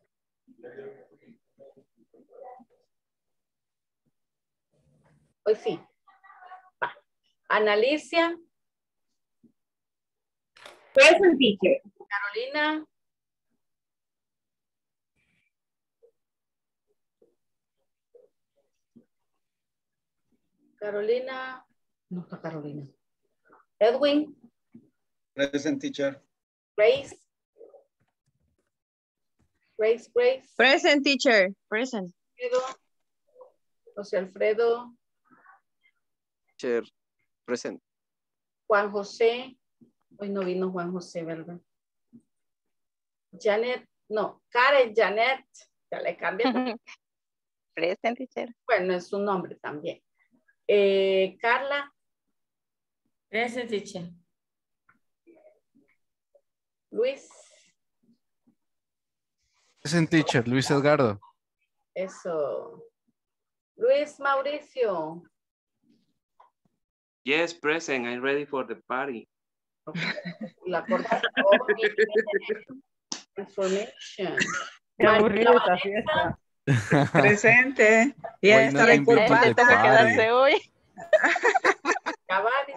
Hoy sí. Va. Analicia. Present, teacher. Carolina. Carolina. No está Carolina. Edwin. Present, teacher. Grace. Grace. Present, teacher. Present. Alfredo. José Alfredo. Teacher. Present. Juan José. Hoy no vino Juan José, ¿verdad? Janet. No, Karen Janet. Ya le cambié. Present, teacher. Bueno, es su nombre también. Carla. Present, teacher. Luis. Present, teacher. Luis Edgardo. Eso. Luis Mauricio. Yes, present. I'm ready for the party. La corta. Information. Qué aburrida esta fiesta. Presente. Ya Hoy está no de te invito culpa. de Falta party. quedarse hoy. Cabal.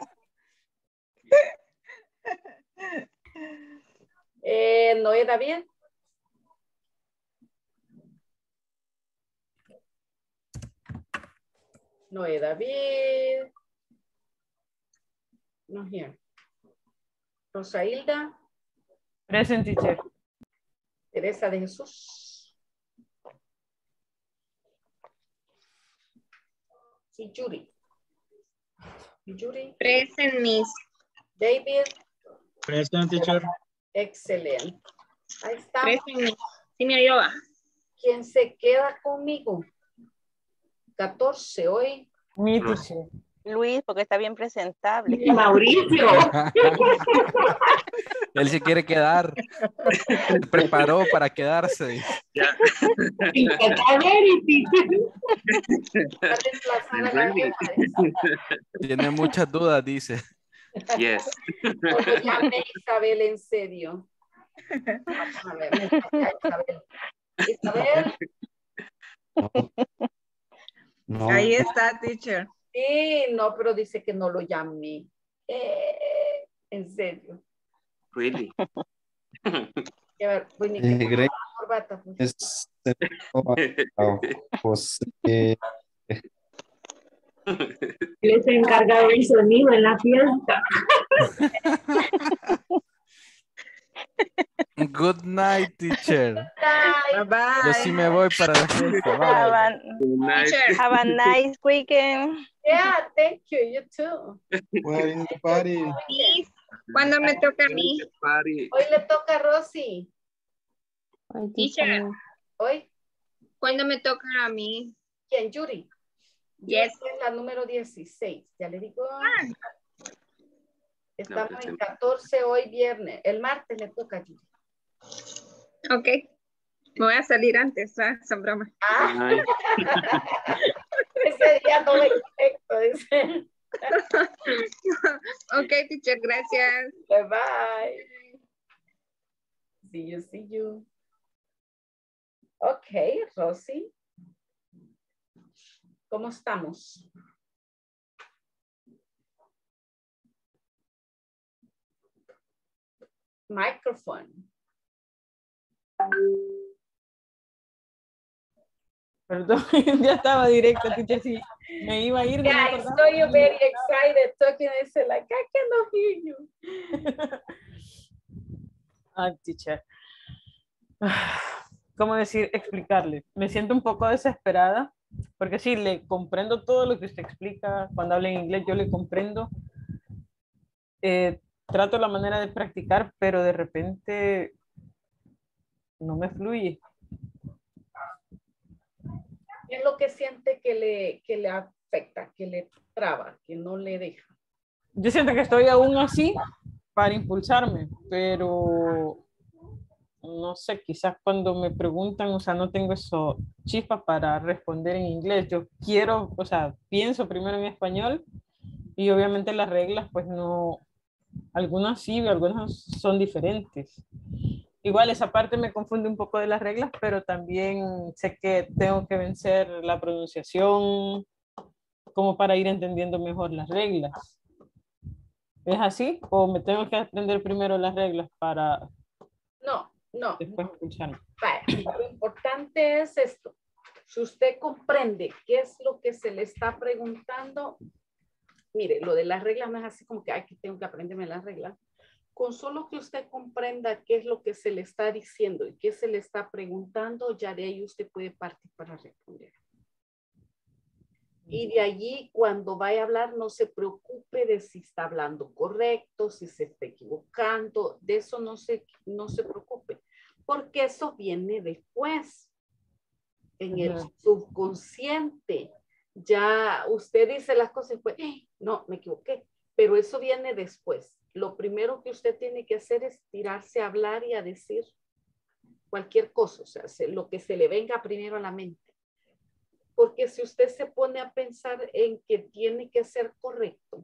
Noé David. Noé David. No here. Rosa Hilda. Present, teacher. Teresa de Jesús. Sí, Yuri. Yuri. Present, Miss. David. Present, teacher. Excelente. Ahí está. Present, Miss. Sí me oyó. ¿Quién se queda conmigo? 14 hoy. Mi teacher. Luis, porque está bien presentable. Mauricio. Él se quiere quedar. Se preparó para quedarse. Tiene muchas dudas, dice. Yes. Cuando llame Isabel en serio. Vamos a ver. Isabel. Isabel. No. Ahí está, teacher. Sí, no, pero dice que no lo llamé. En serio. Really? A ver, voy a Grace. corbata. Pues. José. Él es encargado del sonido en la fiesta. Good night, teacher. Bye bye. Yo sí me voy para la fiesta. Bye. Have a nice weekend. Yeah, thank you. You too. We're in the party. ¿Cuándo me toca a mí? Party. Hoy le toca a Rosy. Teacher. Hoy. ¿Cuándo me toca a mí? ¿Quién? Yuri. Yes. Es la número 16. Ya le digo. Estamos pues, en 14 hoy viernes. El martes le toca a Judy. Ok. Me voy a salir antes, son bromas. Ah. Ese día no me conecto, dice. Ok, teacher, gracias. Bye bye. See you. Ok, Rosy. ¿Cómo estamos? Microphone. Perdón, ya estaba directo, teacher, sí. Me iba a ir. Yeah, I saw you very excited talking. I said, like, I cannot hear you. Ah, teacher. ¿Cómo explicarle? Me siento un poco desesperada, porque sí, le comprendo todo lo que usted explica. Cuando habla en inglés, yo le comprendo. Trato la manera de practicar, pero de repente no me fluye. ¿Qué es lo que siente que le afecta, que le traba, que no le deja? Yo siento que estoy aún así para impulsarme, pero no sé, quizás cuando me preguntan, o sea, no tengo eso chispa para responder en inglés. Yo quiero, o sea, pienso primero en español y obviamente las reglas, pues no, algunas sí, algunas son diferentes. Igual esa parte me confunde un poco de las reglas, pero también sé que tengo que vencer la pronunciación como para ir entendiendo mejor las reglas. ¿Es así? ¿O me tengo que aprender primero las reglas para no después escucharme? Lo importante es esto. Si usted comprende qué es lo que se le está preguntando, mire, lo de las reglas no es así como que, ay, que tengo que aprenderme las reglas. Con solo que usted comprenda qué es lo que se le está diciendo y qué se le está preguntando, ya de ahí usted puede partir para responder. Y de allí, cuando vaya a hablar, no se preocupe de si está hablando correcto, si se está equivocando. De eso no se preocupe, porque eso viene después. En el subconsciente, ya usted dice las cosas y pues, no, me equivoqué. Pero eso viene después. Lo primero que usted tiene que hacer es tirarse a hablar y a decir cualquier cosa, o sea, lo que se le venga primero a la mente. Porque si usted se pone a pensar en que tiene que ser correcto,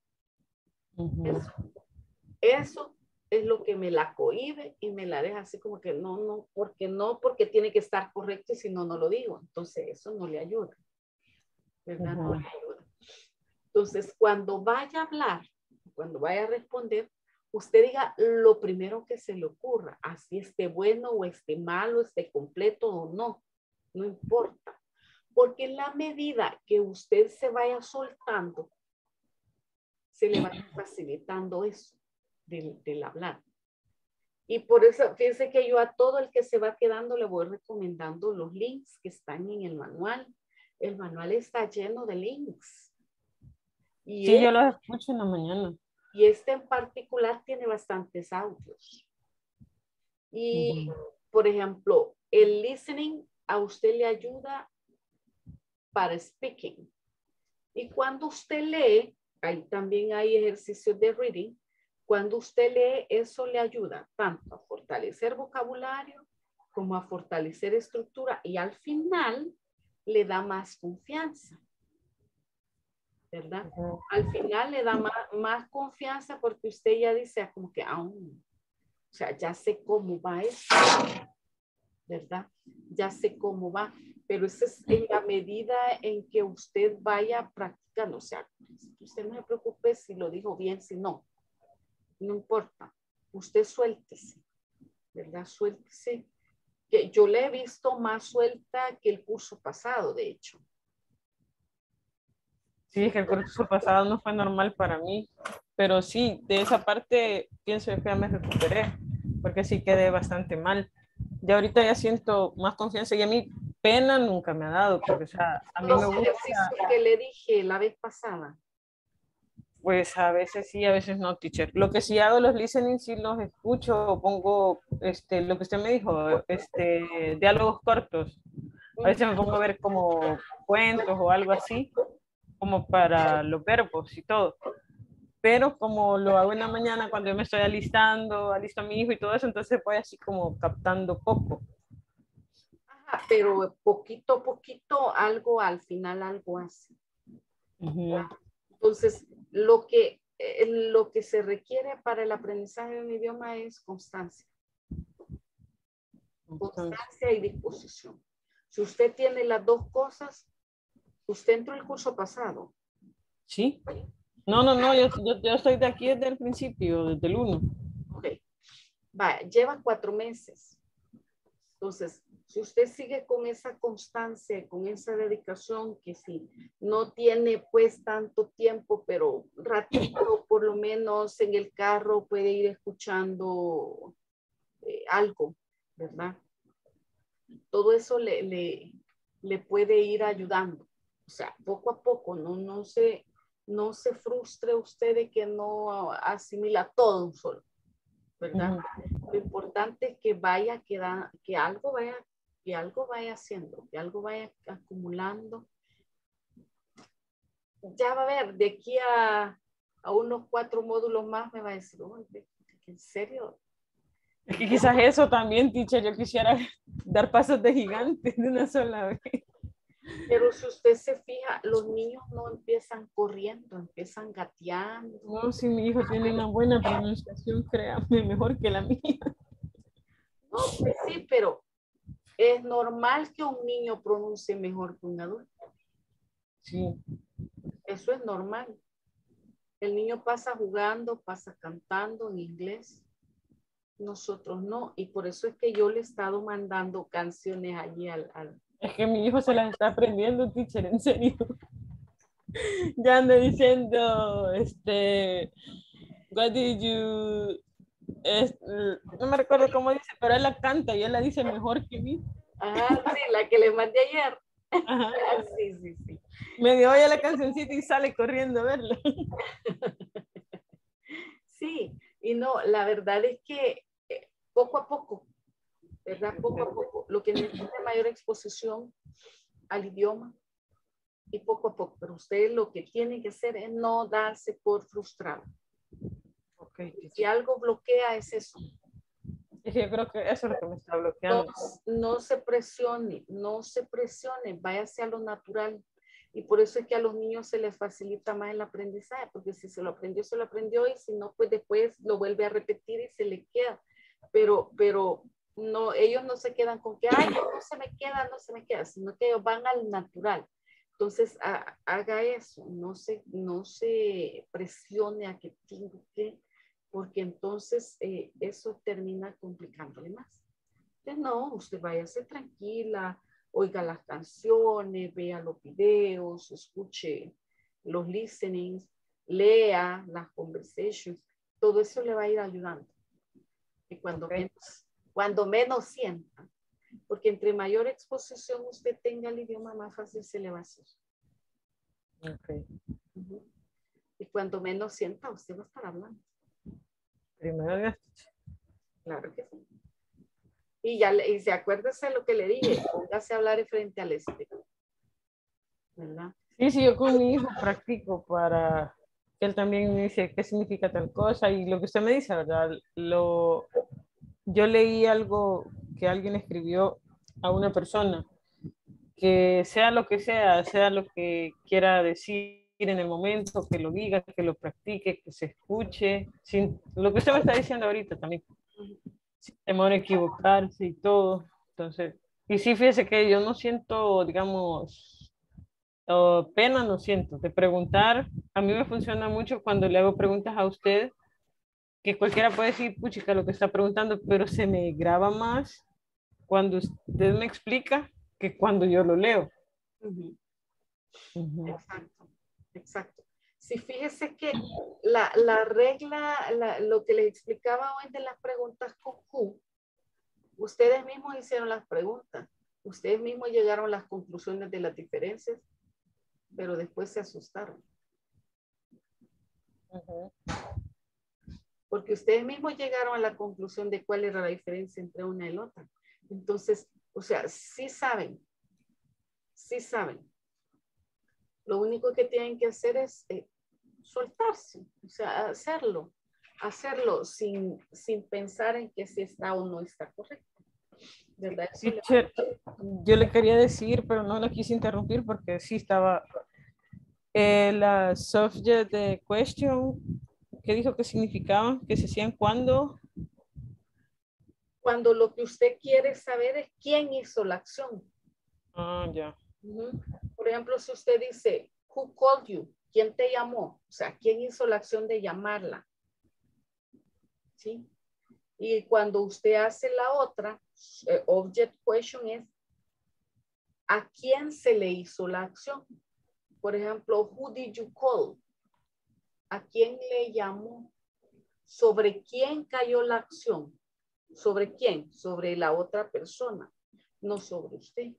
eso es lo que me la cohíbe y me la deja así como que no, porque tiene que estar correcto y si no, no lo digo. Entonces eso no le ayuda, ¿verdad? No le ayuda. Entonces, cuando vaya a hablar, cuando vaya a responder, usted diga lo primero que se le ocurra, así esté bueno o esté malo, esté completo o no, no importa. Porque en la medida que usted se vaya soltando, se le va facilitando eso del hablar. Y por eso, fíjense que yo a todo el que se va quedando le voy recomendando los links que están en el manual. El manual está lleno de links. Y sí, yo los escucho en la mañana. Y este en particular tiene bastantes audios. Y, por ejemplo, el listening a usted le ayuda para speaking. Y cuando usted lee, ahí también hay ejercicios de reading. Cuando usted lee, eso le ayuda tanto a fortalecer vocabulario como a fortalecer estructura y al final le da más confianza. ¿Verdad? Al final le da más confianza porque usted ya dice como que, o sea, ya sé cómo va esto, ¿verdad? Ya sé cómo va, pero eso es en la medida en que usted vaya practicando, o sea, usted no se preocupe si lo dijo bien, si no, no importa, usted suéltese, ¿verdad? Suéltese, que yo le he visto más suelta que el curso pasado, de hecho. Sí, es que el curso pasado no fue normal para mí, pero sí, de esa parte pienso que ya me recuperé, porque sí quedé bastante mal. Ya ahorita ya siento más confianza y a mí pena nunca me ha dado, porque o sea, a mí me gusta. Ejercicio que le dije la vez pasada. Pues a veces sí, a veces no, teacher. Lo que sí hago los listening, sí los escucho, pongo lo que usted me dijo, diálogos cortos. A veces me pongo a ver como cuentos o algo así, como para los verbos y todo. Pero como lo hago en la mañana cuando yo me estoy alisto a mi hijo y todo eso, entonces voy así como captando poco. Ajá, pero poquito a poquito, algo al final, algo así. Entonces, lo que se requiere para el aprendizaje de un idioma es constancia. Constancia y disposición. Si usted tiene las dos cosas, usted entró el curso pasado. Sí. No, yo estoy de aquí desde el principio, desde el 1. Ok. Vaya, lleva 4 meses. Entonces, si usted sigue con esa constancia, con esa dedicación, que si no tiene pues tanto tiempo, pero ratito por lo menos en el carro puede ir escuchando algo, ¿verdad? Todo eso le puede ir ayudando. O sea, poco a poco, no se frustre usted de que no asimila todo un solo, ¿verdad? Lo importante es que que algo vaya haciendo, que algo vaya acumulando. Ya va a ver, de aquí a unos 4 módulos más me va a decir, ¿en serio? Es que quizás eso también, teacher, yo quisiera dar pasos de gigante de una sola vez. Pero si usted se fija, los niños no empiezan corriendo, empiezan gateando. No, si mi hijo tiene una buena pronunciación, créame, mejor que la mía. No, pues sí, pero es normal que un niño pronuncie mejor que un adulto. Sí. Eso es normal. El niño pasa jugando, pasa cantando en inglés. Nosotros no. Y por eso es que yo le he estado mandando canciones allí al... Es que mi hijo se las está aprendiendo, teacher, en serio. Ya ando diciendo, what did you... no me recuerdo cómo dice, pero él la canta y él la dice mejor que mí. Ajá, sí, la que le mandé ayer. Ajá. Sí. Me oye la cancioncita y sale corriendo a verla. Sí, y no, la verdad es que poco a poco, ¿verdad? Poco a poco. Lo que necesita es mayor exposición al idioma y poco a poco. Pero usted lo que tiene que hacer es no darse por frustrado. Okay. Si algo bloquea es eso. Es que yo creo que eso es lo que me está bloqueando. No se presione, váyase a lo natural. Y por eso es que a los niños se les facilita más el aprendizaje, porque si se lo aprendió, y si no, pues después lo vuelve a repetir y se le queda. Pero no, ellos no se quedan con que, ay, no se me queda, sino que ellos van al natural. Entonces, haga eso, no se presione a que tengo que, porque entonces eso termina complicándole más. Entonces, no, usted váyase tranquila, oiga las canciones, vea los videos, escuche los listenings, lea las conversations, todo eso le va a ir ayudando. Y cuando menos sienta, porque entre mayor exposición usted tenga al idioma, más fácil se le va a hacer. Okay. Y cuando menos sienta, usted va a estar hablando. Primero, claro que sí. Y se acuérdese lo que le dije, póngase a hablar frente al espejo. ¿Verdad? Sí, yo con mi hijo practico para que él también me dice qué significa tal cosa y lo que usted me dice, ¿verdad? Yo leí algo que alguien escribió a una persona, que sea lo que quiera decir en el momento, que lo diga, que lo practique, que se escuche, lo que usted me está diciendo ahorita también. Sin temor a equivocarse y todo. Entonces, y sí, fíjese que yo no siento, digamos, pena no siento de preguntar. A mí me funciona mucho cuando le hago preguntas a usted, que cualquiera puede decir, puchica, lo que está preguntando, pero se me graba más cuando usted me explica que cuando yo lo leo. Exacto. Si fíjese que la regla, lo que les explicaba hoy de las preguntas con Q, ustedes mismos hicieron las preguntas, ustedes mismos llegaron a las conclusiones de las diferencias, pero después se asustaron. Porque ustedes mismos llegaron a la conclusión de cuál era la diferencia entre una y la otra. Entonces, o sea, sí saben, sí saben. Lo único que tienen que hacer es soltarse, o sea, hacerlo sin pensar en que si está o no está correcto. ¿Verdad? Teacher, yo le quería decir, pero no la quise interrumpir porque sí estaba la subject de question, ¿qué dijo que significaba? Que se hacían cuando lo que usted quiere saber es quién hizo la acción. Ah, ya. Por ejemplo, si usted dice, who called you? ¿Quién te llamó? O sea, ¿quién hizo la acción de llamarla? ¿Sí? Y cuando usted hace la otra, object question es, ¿a quién se le hizo la acción? Por ejemplo, who did you call? ¿A quién le llamó? ¿Sobre quién cayó la acción? ¿Sobre quién? Sobre la otra persona, no sobre usted.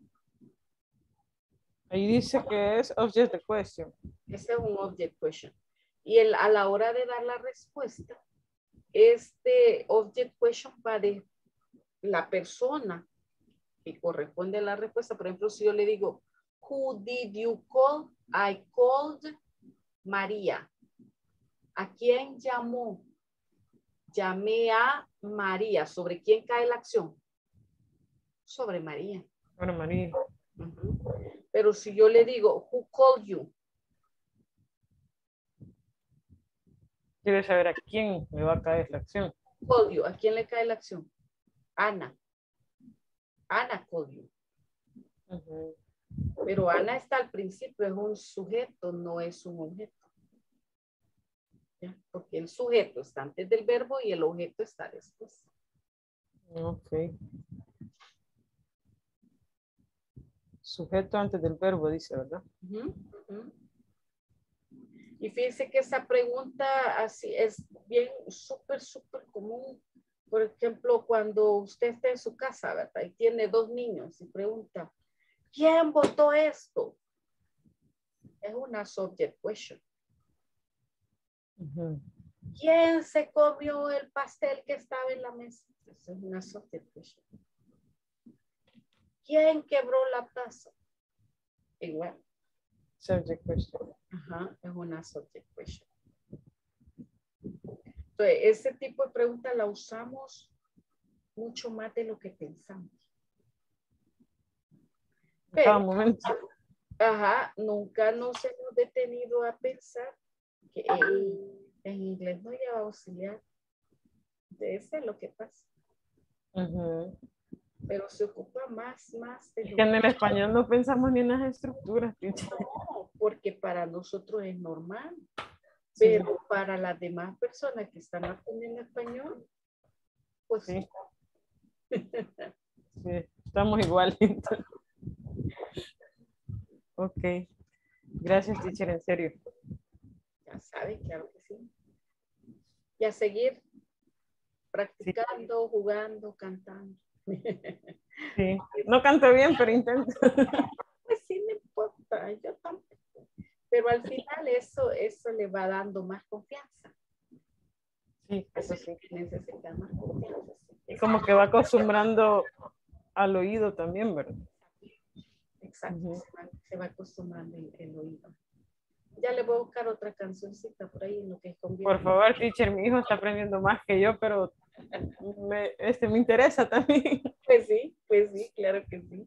Ahí dice que es object the question. Ese es un object question. Y a la hora de dar la respuesta, este object question va de la persona que corresponde a la respuesta. Por ejemplo, si yo le digo, who did you call? I called María. ¿A quién llamó? Llamé a María. ¿Sobre quién cae la acción? Sobre María. Sobre María. Pero si yo le digo, who called you? Quiere saber a quién le va a caer la acción. Called you. ¿A quién le cae la acción? Ana. Ana called you. Pero Ana está al principio, es un sujeto, no es un objeto. ¿Ya? Porque el sujeto está antes del verbo y el objeto está después. Ok. Sujeto antes del verbo, dice, ¿verdad? Y fíjense que esa pregunta así es bien súper común. Por ejemplo, cuando usted está en su casa, ¿verdad? Y tiene 2 niños y pregunta, ¿quién votó esto? Es una subject question. ¿Quién se comió el pastel que estaba en la mesa? Esa es una subject question. ¿Quién quebró la taza? Igual. Subject question. Ajá, es una subject question. Entonces, ese tipo de pregunta la usamos mucho más de lo que pensamos. Cada momento. Ajá, nunca nos hemos detenido a pensar que en inglés no lleva auxiliar. De eso es lo que pasa. Pero se ocupa más de lo que en el español no pensamos ni en las estructuras. No, porque para nosotros es normal. Pero para las demás personas que están aprendiendo español, pues sí. Sí, estamos igual. Ok. Gracias, teacher, en serio. Ya sabe, claro que sí. Y a seguir practicando, jugando, cantando. Sí, no canto bien, pero intento. Pues sí, no importa, yo tampoco. Pero al final eso le va dando más confianza. Sí, eso sí. Necesita más confianza. Sí. Y como que va acostumbrando al oído también, ¿verdad? Exacto, se va acostumbrando el oído. Ya le voy a buscar otra cancioncita por ahí en lo que conviene. Por favor, teacher, mi hijo está aprendiendo más que yo, pero me interesa también. Pues sí, claro que sí.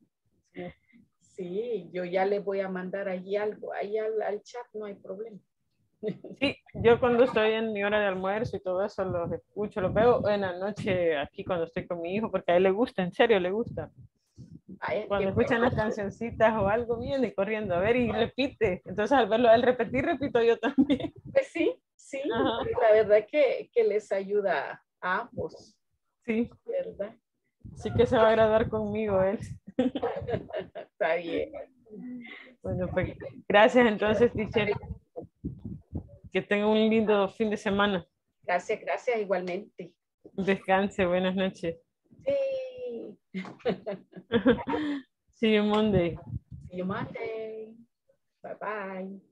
Sí, yo ya le voy a mandar allí algo, ahí al chat no hay problema. Sí, yo cuando estoy en mi hora de almuerzo y todo eso los escucho, los veo en la noche aquí cuando estoy con mi hijo, porque a él le gusta, en serio le gusta. Cuando escuchan las cancioncitas o algo, viene corriendo a ver y repite. Entonces al verlo, al repetir, repito yo también. Pues sí, la verdad que les ayuda a ambos. Sí. ¿Verdad? Sí que se va a agradar conmigo él. Está bien. Bueno, pues gracias entonces, teacher. Que tenga un lindo fin de semana. Gracias, igualmente. Descanse, buenas noches. Sí. See you Monday. See you Monday. Bye bye.